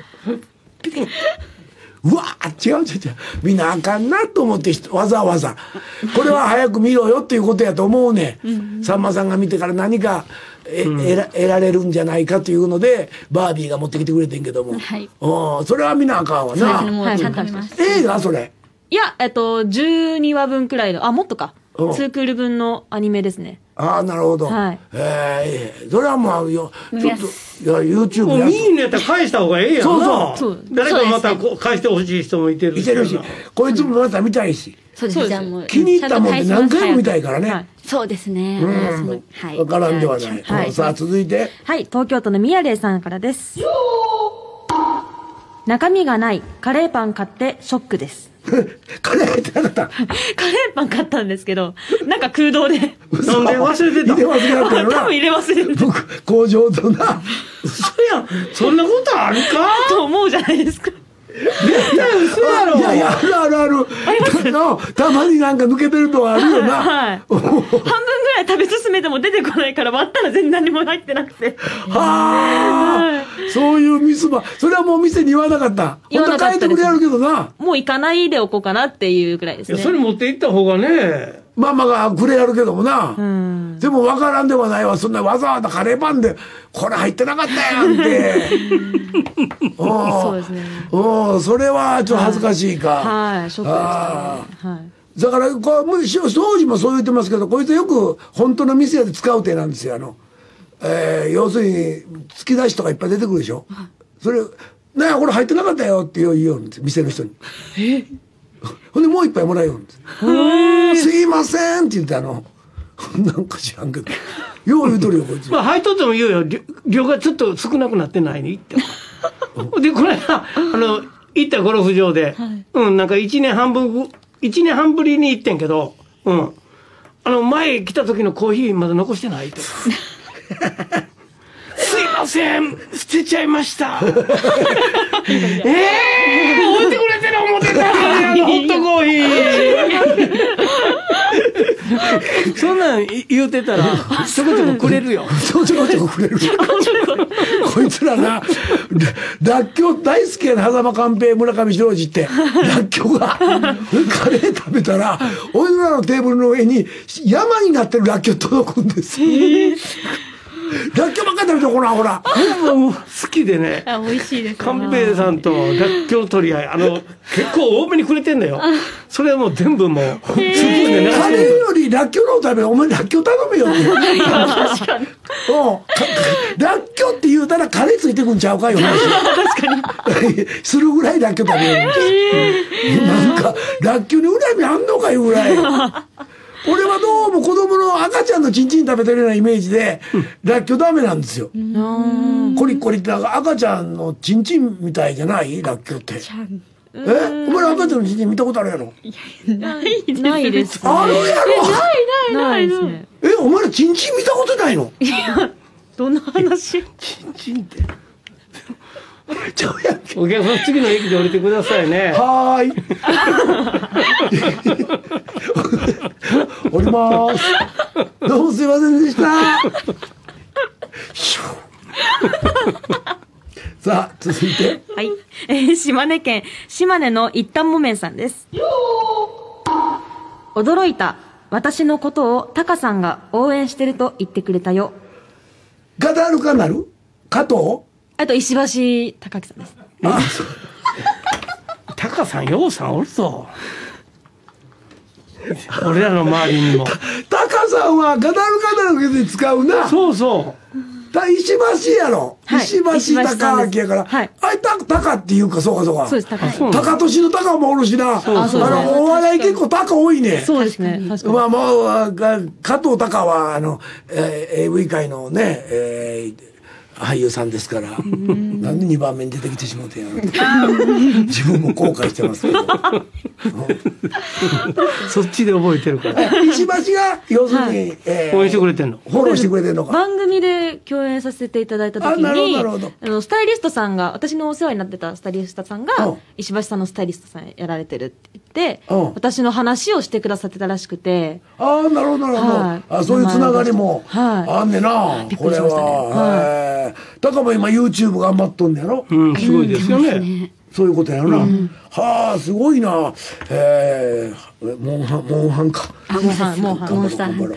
うわー違うみんなあかんなと思ってわざわざこれは早く見ろよっていうことやと思うね。さんまさんが見てから何か得られるんじゃないかというのでバービーが持ってきてくれてんけども、それは見なあかんわな。映画それ。 いや12話分くらいのもっとか2クール分のアニメですね。 なるほど。それはまあちょっとYouTube もう見んのやったら返した方がええやんな。 そう誰かまた返してほしい人もいてるし、こいつもまた見たいし。 そうです。じゃあもう気に入ったもんで何回も見たいからね。 そうですね。 わからんではない。さあ続いて。 はい、東京都の宮礼さんからです。 中身がないカレーパン買ってショックです。 カレー入ってなかった？ カレーパン買ったんですけど、なんか空洞で。なんで忘れてた？ 入れ忘れたよな。 多分入れ忘れてた。 僕、工場とな。 嘘やん。そんなことあるかと思うじゃないですか。 嘘やろ。 いやいや、あるある。たまになんか抜けてるとはあるよな。 はい。半分ぐらい食べ進めても出てこないから割ったら全然何も入ってなくて。 はあ。そういうミスば、それはもう店に言わなかった。 言わなかったです。 本当は帰ってくれやるけどな。 もう行かないでおこうかなっていうくらいですね。 それ持って行った方がね。 ママがくれやるけどもな。でも分からんではないわ。そんなわざわざカレーパンで、これ入ってなかったやんって。 そうですね。 それはちょっと恥ずかしいか。 はい、ショックでしたね。はい。 だから、当時もそう言ってますけど、こいつよく本当の店屋で使う手なんですよ。要するに、突き出しとかいっぱい出てくるでしょ。それ、ねえ、これ入ってなかったよって言うようんです、店の人に。ほんで、もう一杯もらうようんです。すいませんって言ってなんか知らんけど。よう言うとるよ、こいつ。 まあ、入っとっても言うよ。量がちょっと少なくなってないねって。で、この間、行ったゴルフ場で、なんか1年半ぶりに行ってんけど、前来た時のコーヒーまだ残してないって。すいません、捨てちゃいました。置いてくれてる思ってたホットコーヒー。そんなん言うてたら、ちょこちょこくれるよ。 ちょこちょこくれる。こいつらな、らっきょう大好きやな、狭間寛平、村上正治って。らっきょうが、カレー食べたら、俺らのテーブルの上に山になってるらっきょう届くんですよ。らっきょうばっかり食べてほら。 好きでね。 美味しいです。 寛平さんとらっきょう取り合い。結構多めにくれてんだよ。それはもう全部もう、スプーンで流して。 カレーよりらっきょうの食べる。お前らっきょう頼めよ。 確かに。 らっきょうって言うたらカレーついてくんちゃうかよ。確かに。するぐらいらっきょう食べるんです。なんか、らっきょうに恨みあんのかいうぐらい。俺はどうも子供の赤ちゃんのチンチン食べてるようなイメージで、らっきょうダメなんですよ。コリコリって赤ちゃんのチンチンみたいじゃないらっきょうって。お前ら赤ちゃんのチンチン見たことあるやろ？ ないです。 あるやろ？ ないですね。 お前らチンチン見たことないの？ いや、どんな話？ チンチンって。 お客さん次の駅で降りてくださいね。 はーい。降りまーす。どうもすいませんでした。さあ、続いて。 はい。島根県、島根の一旦もめんさんです。驚いた。私のことをタカさんが応援してると言ってくれたよ。 ガダルカナル？加藤？ あと石橋貴樹さんです。 タカさん、ヨウさんおるぞ。俺らの周りにも。 タカさんはガダルカナルで使うな。 そうそう。 石橋やろ。石橋貴明やから。あれ、タカっていうか、そうかそうか。 そうです、タカ。 タカトシのタカもおるしな。お笑い結構タカ多いね。 そうですね。 まあもう、加藤タカは、AV 界のね、俳優さんですから、なんで2番目に出てきてしまってんやろ。自分も後悔してますけど。 そっちで覚えてるから。 石橋が、要するに、 応援してくれてんの？ フォローしてくれてんのか。 番組で共演させていただいた時に、スタイリストさんが、私のお世話になってたスタイリストさんが、石橋さんのスタイリストさんやられてるって言って、私の話をしてくださってたらしくて。 なるほど、なるほど。そういうつながりも、あんねんな。 びっくりしましたね。 だからも今 YouTube 頑張っとんねやろ。 すごいですよね。 そういうことやろな。はあ、すごいな。モンハンか。 モンスター。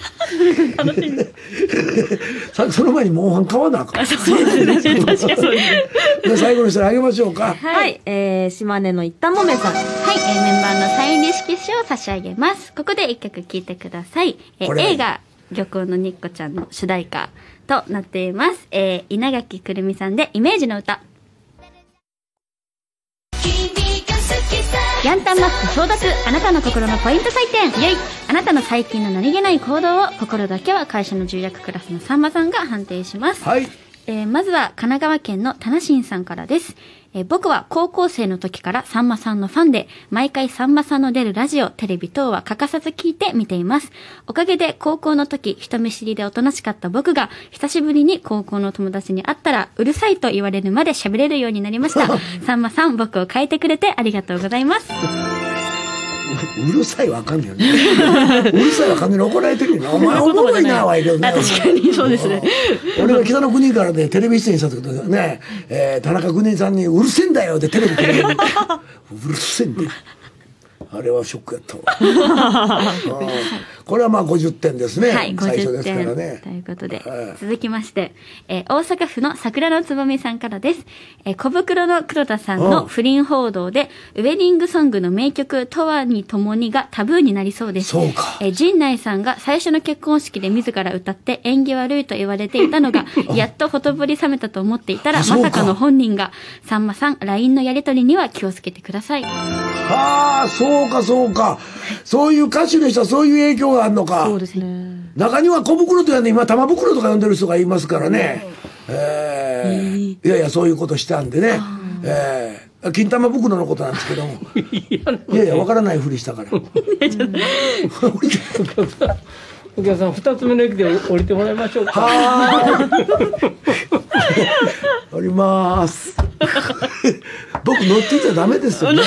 その前にモンハン買わなあかん。 そうですね。確かにそうですね。 最後の人にあげましょうか。 はい。島根の一旦もめさん。 はい。メンバーのサイン入り色紙を差し上げます。ここで一曲聴いてください。映画、漁港の肉子ちゃんの主題歌となっています。稲垣くるみさんでイメージの歌。ヤンタンマック争奪、あなたの心のポイント採点。イェイ。あなたの最近の何気ない行動を心だけは会社の重役クラスのさんまさんが判定します。 はい。 まずは神奈川県のタナシンさんからです。僕は高校生の時からさんまさんのファンで、毎回さんまさんの出るラジオ、テレビ等は欠かさず聞いて見ています。おかげで高校の時、人見知りでおとなしかった僕が、久しぶりに高校の友達に会ったら、うるさいと言われるまで喋れるようになりました。さんまさん、僕を変えてくれてありがとうございます。 うるさいわかんねえよね。うるさいわかんねえの怒られてるよな。お前おもろいなはいけどね。 確かにそうですね。 俺が北の国からでテレビ出演した時ね、田中邦衛さんにうるせえんだよってテレビでうるせえんだよ。あれはショックやったわ。これはまあ50点ですね。 はい、 最初 50 ですから点。 ね。 ということで、続きまして、大阪府の桜のつぼみさんからです。小袋の黒田さんの不倫報道で、ウェディングソングの名曲、とわにともにがタブーになりそうです。 そうか。 陣内さんが最初の結婚式で自ら歌って縁起悪いと言われていたのが、やっとほとぼり冷めたと思っていたら、まさかの本人が、さんまさん、LINE のやりとりには気をつけてください。 はあ、そうかそうか。そういう歌手の人はそういう影響があるのか。 そうですね。 中には小袋とやね、今玉袋とか呼んでる人がいますからね。いやいや、そういうことしたんでね。金玉袋のことなんですけども。いやいや、わからないふりしたから。 お客さん、2つ目の駅で降りてもらいましょうか。 降ります。僕乗ってちゃダメですよね。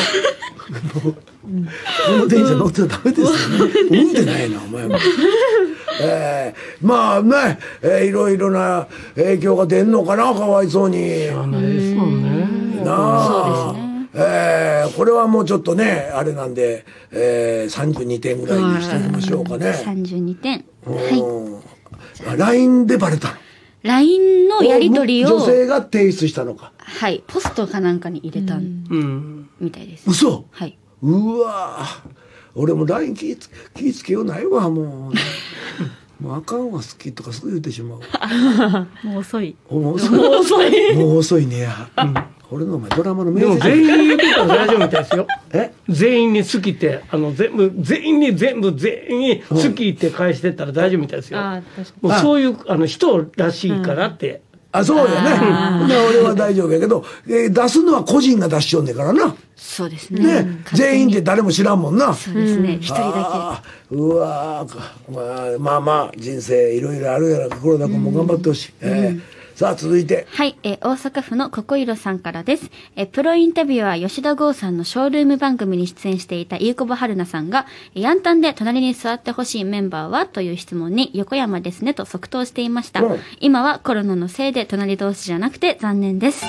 この電車乗ってちゃダメですよね。うんでないな、お前も。まあね、いろいろな影響が出んのかな、かわいそうに。 知らないですもんね。 なあ。 そうですね。 これはもうちょっとね、あれなんで、32点ぐらいにしておきましょうかね。 32点。はい。LINE でバレたの。 LINE のやりとりを。 女性が提出したのか。 はい。ポストかなんかに入れたみたいです。 嘘。 はい。 うわ俺も LINE 気ぃつけようないわ、もう。もうあかんわ、好きとかすぐ言ってしまう。 もう遅い。 もう遅い。もう遅いねや。俺のお前ドラマの名でも全員に言ってたら大丈夫みたいですよ。全員に好きって、全員に好きって返してったら大丈夫みたいですよ。もうそういう人らしいからって。 そうやね。俺は大丈夫やけど、出すのは個人が出しちゃうんだからな。 そうですね。 全員って誰も知らんもんな。 そうですね。一人だけ。うわまあ人生いろいろあるやら、黒田君も頑張ってほしい。さあ続いて。 はい、大阪府のココイロさんからです。プロインタビュアー吉田剛さんのショールーム番組に出演していた飯久保春菜さんが、ヤンタンで隣に座ってほしいメンバーはという質問に、横山ですねと即答していました。今はコロナのせいで隣同士じゃなくて残念です。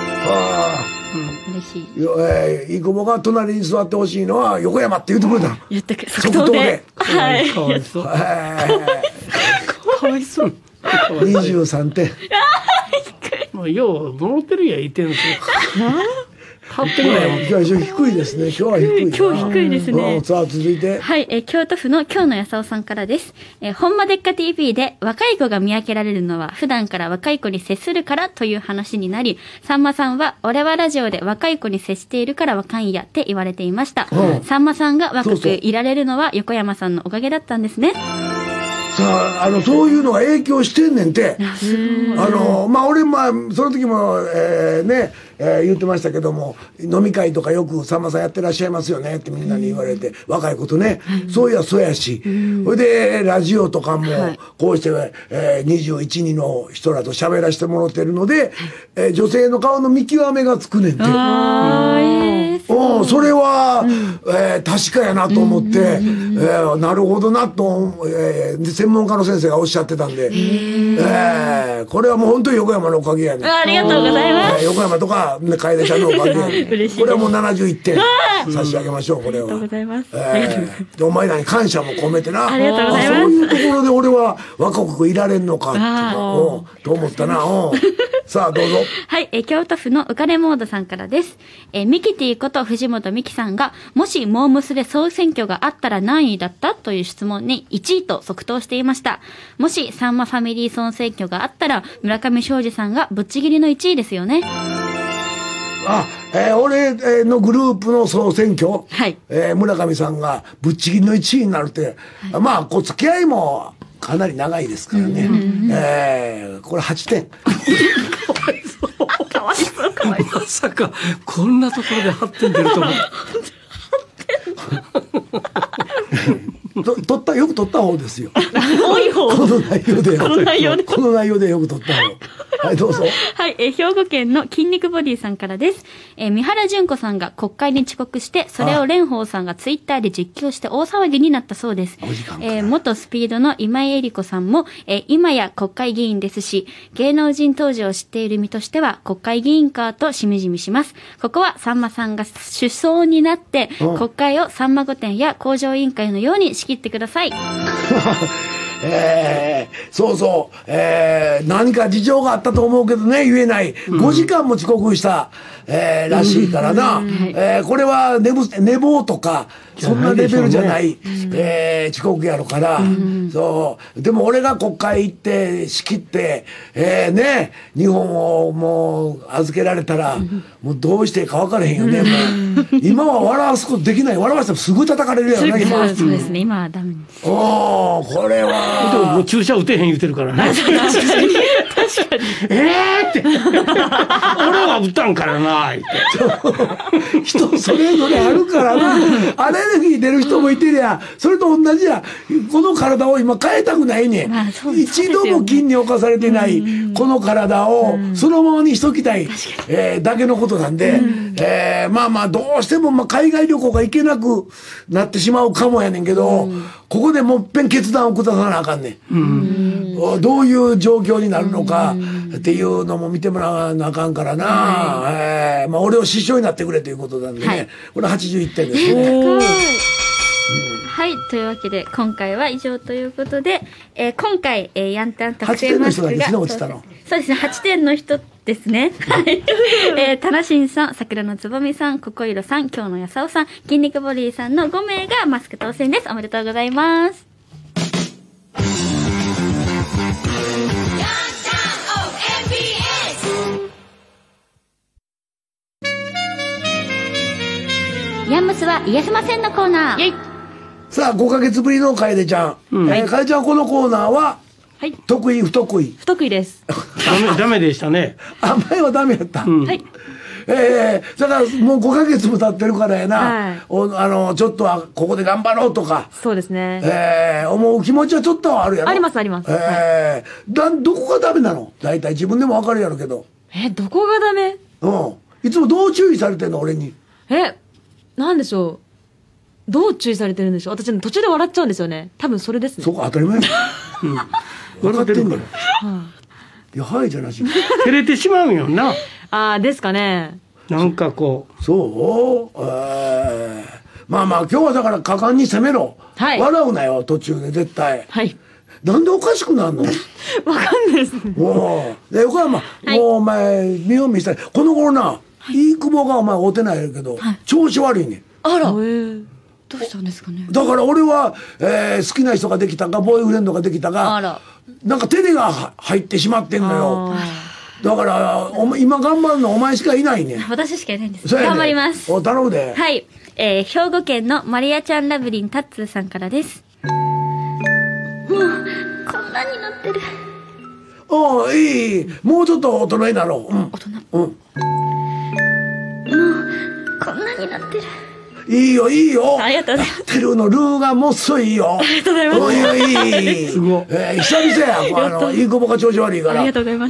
嬉しい。 飯久保が隣に座ってほしいのは横山って言ってくれたの。 言ってくれ、即答で。はい。 かわいそう。 かわいそう。 23点。 もうよう戻ってるやん、1点ですよ。8点ぐらい。 今日低いですね。今日は低い。 今日低いですね。 さあ続いて。 はい、京都府の今日のやさおさんからです。ほんまでっか TV で若い子が見分けられるのは普段から若い子に接するからという話になり、さんまさんは俺はラジオで若い子に接しているから若いんやって言われていました。さんまさんが若くいられるのは横山さんのおかげだったんですね。 さあ、そういうのが影響してんねんて。まあ、俺、その時も、言ってましたけども、飲み会とかよくさんまさんやってらっしゃいますよねってみんなに言われて、若いことね、そういやそうやし、それで、ラジオとかも、こうして、21、2の人らと喋らせてもらってるので、女性の顔の見極めがつくねんて。それは、確かやなと思って、なるほどなと、専門家の先生がおっしゃってたんで、これはもう本当に横山のおかげやねん。 ありがとうございます。 横山とか楓ちゃんのおかげやねん。これはもう71点差し上げましょう、これは。 ありがとうございます。 お前らに感謝も込めてな。 ありがとうございます。 そういうところで俺は若くいられんのかと思ったな。さあどうぞ。 はい、京都府の浮かれモードさんからです。ミキティこと藤本美貴さんが、もしモームスで総選挙があったら何位だったという質問に1位と即答していました。もしさんまファミリー総選挙があったら、村上昌司さんがぶっちぎりの1位ですよね。 俺のグループの総選挙、 はい、 村上さんがぶっちぎりの1位になるって、まあ、付き合いもかなり長いですからね。これ8点。 かわいそうかわいそう。 まさかこんなところで8点出ると思う。 よく取った方ですよ。 多い方。 この内容で。 この内容で。 この内容でよく取った方。はい、どうぞ。 はい、兵庫県の筋肉ボディさんからです。三原純子さんが国会に遅刻して、それを蓮舫さんがツイッターで実況して大騒ぎになったそうです。元スピードの今井絵理子さんも、今や国会議員ですし、芸能人当時を知っている身としては、国会議員かとしみじみします。ここはさんまさんが首相になって、国会をさんま御殿や工場委員会のように仕切ってください。 そうそう、何か事情があったと思うけどね、言えない。5時間も遅刻した、らしいからな。これは寝坊とか、そんなレベルじゃない、遅刻やろから。そう。でも俺が国会行って仕切って、ね、日本をもう預けられたら、もうどうしていいか分からへんよね。もう今は笑わすことできない。笑わせてもすぐ叩かれるよね、今。 そうですね、今はダメです。 これは。 でももう注射打てへん言うてるからね。確かに。って俺は打ったんからなって人それぞれあるからな。アレルギー出る人もいてりゃそれと同じや。この体を今変えたくないねん、一度も菌に侵されてないこの体をそのままにしときたい、だけのことなんで、まあまあどうしても海外旅行が行けなくなってしまうかもやねんけど、ここでもっぺん決断を下さなあかんねん。どういう状況になるのかっていうのも見てもらわなあかんからな。まあ俺を師匠になってくれということなんでね、これ81点ですね。 はい、というわけで今回は以上ということで、今回、ヤンタン特製マスクが 8点の人だけ昨日落ちたの。 そうですね、8点の人ですね。はい。タナシンさん、桜のつぼみさん、ココイロさん、今日のやさおさん、筋肉ボディさんの5名がマスク当選です。おめでとうございます。ヤンムスは癒せませんのコーナー。 さあ5ヶ月ぶりの楓ちゃん、楓ちゃんこのコーナーは得意不得意？ 不得意です。 ダメでしたね。 前はダメやった。はい。だからもう5ヶ月も経ってるからやな、ちょっとはここで頑張ろうとか、 そうですね、 思う気持ちはちょっとはあるやろ。 ありますあります。 どこがダメなの？大体自分でも分かるやろうけど。 どこがダメ？ いつもどう注意されてんの俺に。 なんでしょう、どう注意されてるんでしょう。私途中で笑っちゃうんですよね。多分それですね。 そこ当たり前や。分かってんのよ。いや、はいじゃなし。 照れてしまうんよな。 ですかね。 なんかこう。 そう。まあまあ今日はだから果敢に攻めろ。笑うなよ途中で絶対。はい。なんでおかしくなるの？ わかんないですね。 で横山、もうお前見よう見したい。この頃な、いい久保がお前会うてないけど、調子悪いねん。 あら。どうしたんですかね。 だから俺は、好きな人ができたかボーイフレンドができたか、なんか照れが入ってしまってんのよ。だから今頑張るのお前しかいないねん。 私しかいないんです。頑張ります。 頼むで。 はい、兵庫県のマリアちゃんラブリンタッツーさんからです。もうこんなになってる。 いい、もうちょっと大人になろう。大人。もうこんなになってる。 いいよいいよ。 ありがとうございます。 テルのルーがもっそいいよ。 ありがとうございます。 いい。すごい。久々や。いい子ぼが調子悪いから。 ありがとうございます。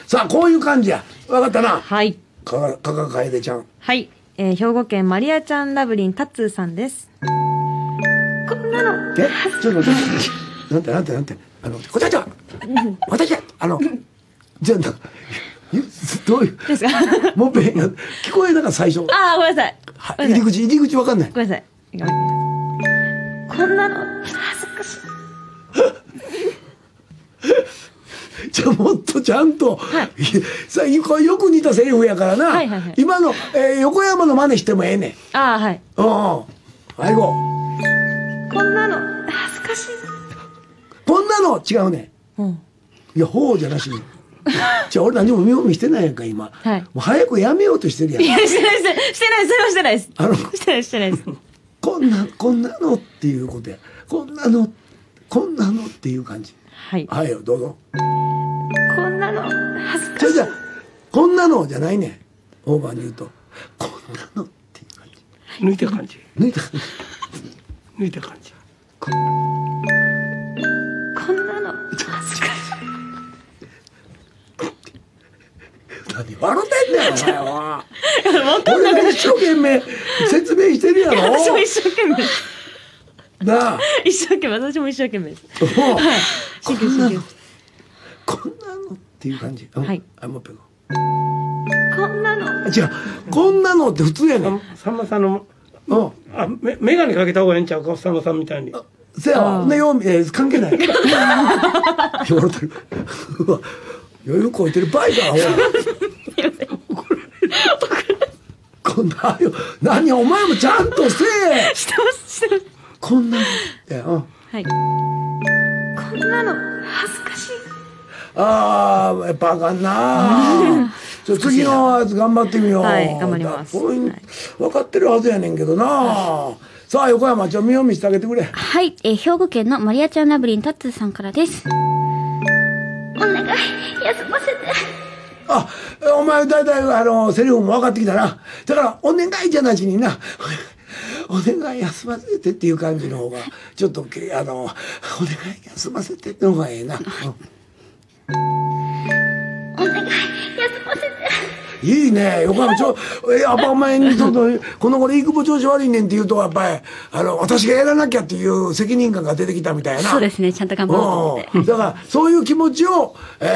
さあこういう感じや。わかったな。 はい。 かかかえでちゃん。 はい。兵庫県マリアちゃんラブリンタッツーさんです。 こんなの。 ちょっと待って。なんて。こちら。私じゃじゃどういうですか？ もう聞こえなかった最初。 ごめんなさい。 入り口わかんない。 ごめんなさい。 こんなの恥ずかしい。 もっとちゃんと、さよく似たセリフやからな。今の、横山の真似してもええねん。 はい。 はいご。 こんなの恥ずかしい。 こんなの違うねん。いやほうじゃなしに。じゃあ俺何も見よう見してないやんか今。もう早くやめようとしてるやん。 いやしてないそれはしてないです。してないです。 こんなのっていうことや。こんこんなのっていう感じ。 はい。 はいよ、どうぞ。 こんなの恥ずかしい。 じゃこんなのじゃないね。オーバーに言うと、こんなのっていう感じ。 抜いた感じ。 抜いた感じ。 抜いた感じ。 こんなの恥ずかしい。 何笑ってんだよ、お前は。俺が一生懸命説明してるやろ。 私も一生懸命。 なあ。 一生懸命、私も一生懸命です。 はい。 真剣真剣。 こんなのっていう感じ。 はい。 もう一回。 こんなの。 違う、こんなのって普通やねん。 さんまさんの、メガネかけた方がええんちゃうか、さんまさんみたいに。 せやわ、ね、関係ない。笑ってる。余裕こいてる場合か、こんなよ、何お前もちゃんとせえ。 してます、してます。 こんなの。 はい。 こんなの恥ずかしい。 ああ、やっぱあかんな。次のやつ頑張ってみよう。 はい、頑張ります。 分かってるはずやねんけどな。さあ、横山、見本見せてあげてくれ。 はい、兵庫県のマリアちゃんラブリンタッツーさんからです。お願い、休ませて。 あ、お前大体セリフも分かってきたな。だから、お願いじゃなしにな。お願い休ませてっていう感じの方が、ちょっと、お願い休ませてってのがええな。 お願い、休ませて。 いいね、横山、やっぱお前にちょっと、この頃、久保調子悪いねんって言うと、やっぱり、私がやらなきゃっていう責任感が出てきたみたいな。 そうですね、ちゃんと頑張ろうと思って。 だから、そういう気持ちを、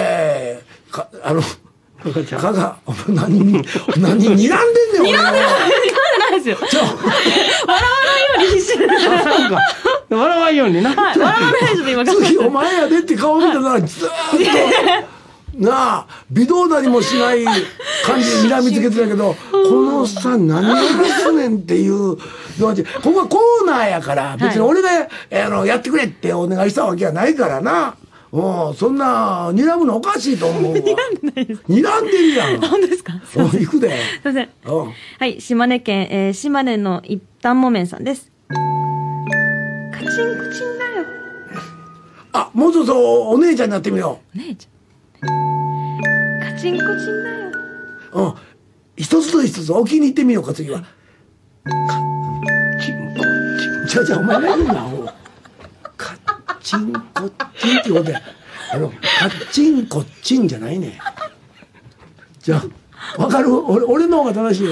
何に睨んでんねん、俺は。 睨んでないですよ。笑わないように必死で。 笑わんようにな。 はい、笑わないで今頑張って。 次お前やでって顔見たら、ずーっと。なあ、微動だにもしない感じで睨みつけてたけど、このおっさん何をすねんっていうのは、ここはコーナーやから、別に俺がやってくれってお願いしたわけじゃないからな。そんな、睨むのおかしいと思うわ。睨んでないです。睨んでるやん。 本当ですか？ 行くで。 すいません。はい、島根県、島根の一旦もめんさんです。 カチンコチンだよ。 あ、もうちょっとお姉ちゃんになってみよう。お姉ちゃん。 カチンコチンだよ。 一つと一つ置きに行ってみようか、次は。カチンコチン。じゃあお前が言うな、カチンコチンってことや。カチンコチンじゃないね。じゃあ、わかる？俺の方が正しいよ。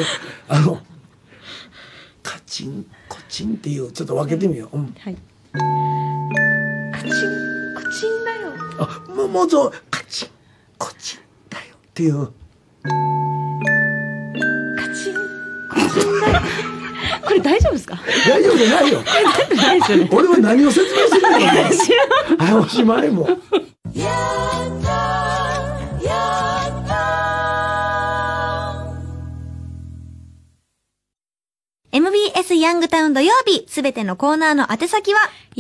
カチンコチンっていう、ちょっと分けてみよう。 はい。 カチンコチンだよ。 もうそう、カチンコチンだよっていう。 カチンコチンだよ。 これ大丈夫ですか？ 大丈夫じゃないよ。 ないですよね。 俺は何を説明してるのか。はい、おしまいも。 MBS ヤングタウン土曜日、すべてのコーナーの宛先は、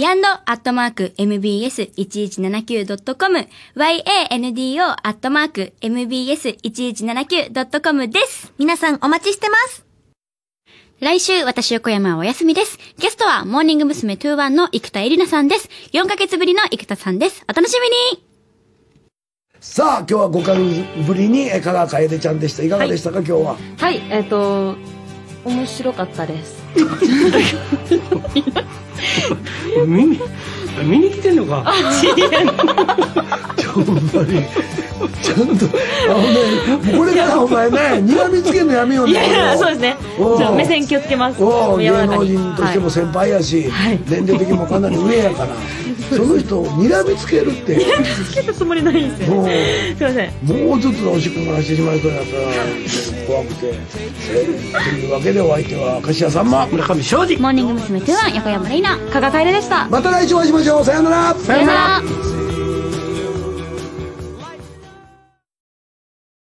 yando@mbs1179.com、yando@mbs1179.com です。 皆さんお待ちしてます。 来週、私横山はお休みです。ゲストは、モーニング娘。21の生田絵梨奈さんです。4ヶ月ぶりの生田さんです。お楽しみに。 さあ、今日は5ヶ月ぶりに香川楓ちゃんでした。いかがでしたか、今日は。 はい、面白かったです。 見に来てんのか。 ほんまにちゃんとこれからお前ね、睨みつけるのやめようね。 いや、そうですね。目線気をつけます。 芸能人としても先輩やし、年齢的にもかなり上やから、その人を睨みつけるって。 睨みつけたつもりないんですよ。すいません。 もうちょっとおしっこ漏らしてしまいそうやったら怖くて。というわけでお相手は柏さんま、 村上庄司、 モーニング娘。21横山玲奈、 加賀楓でした。 また来週お会いしましょう。さよなら。 さよなら。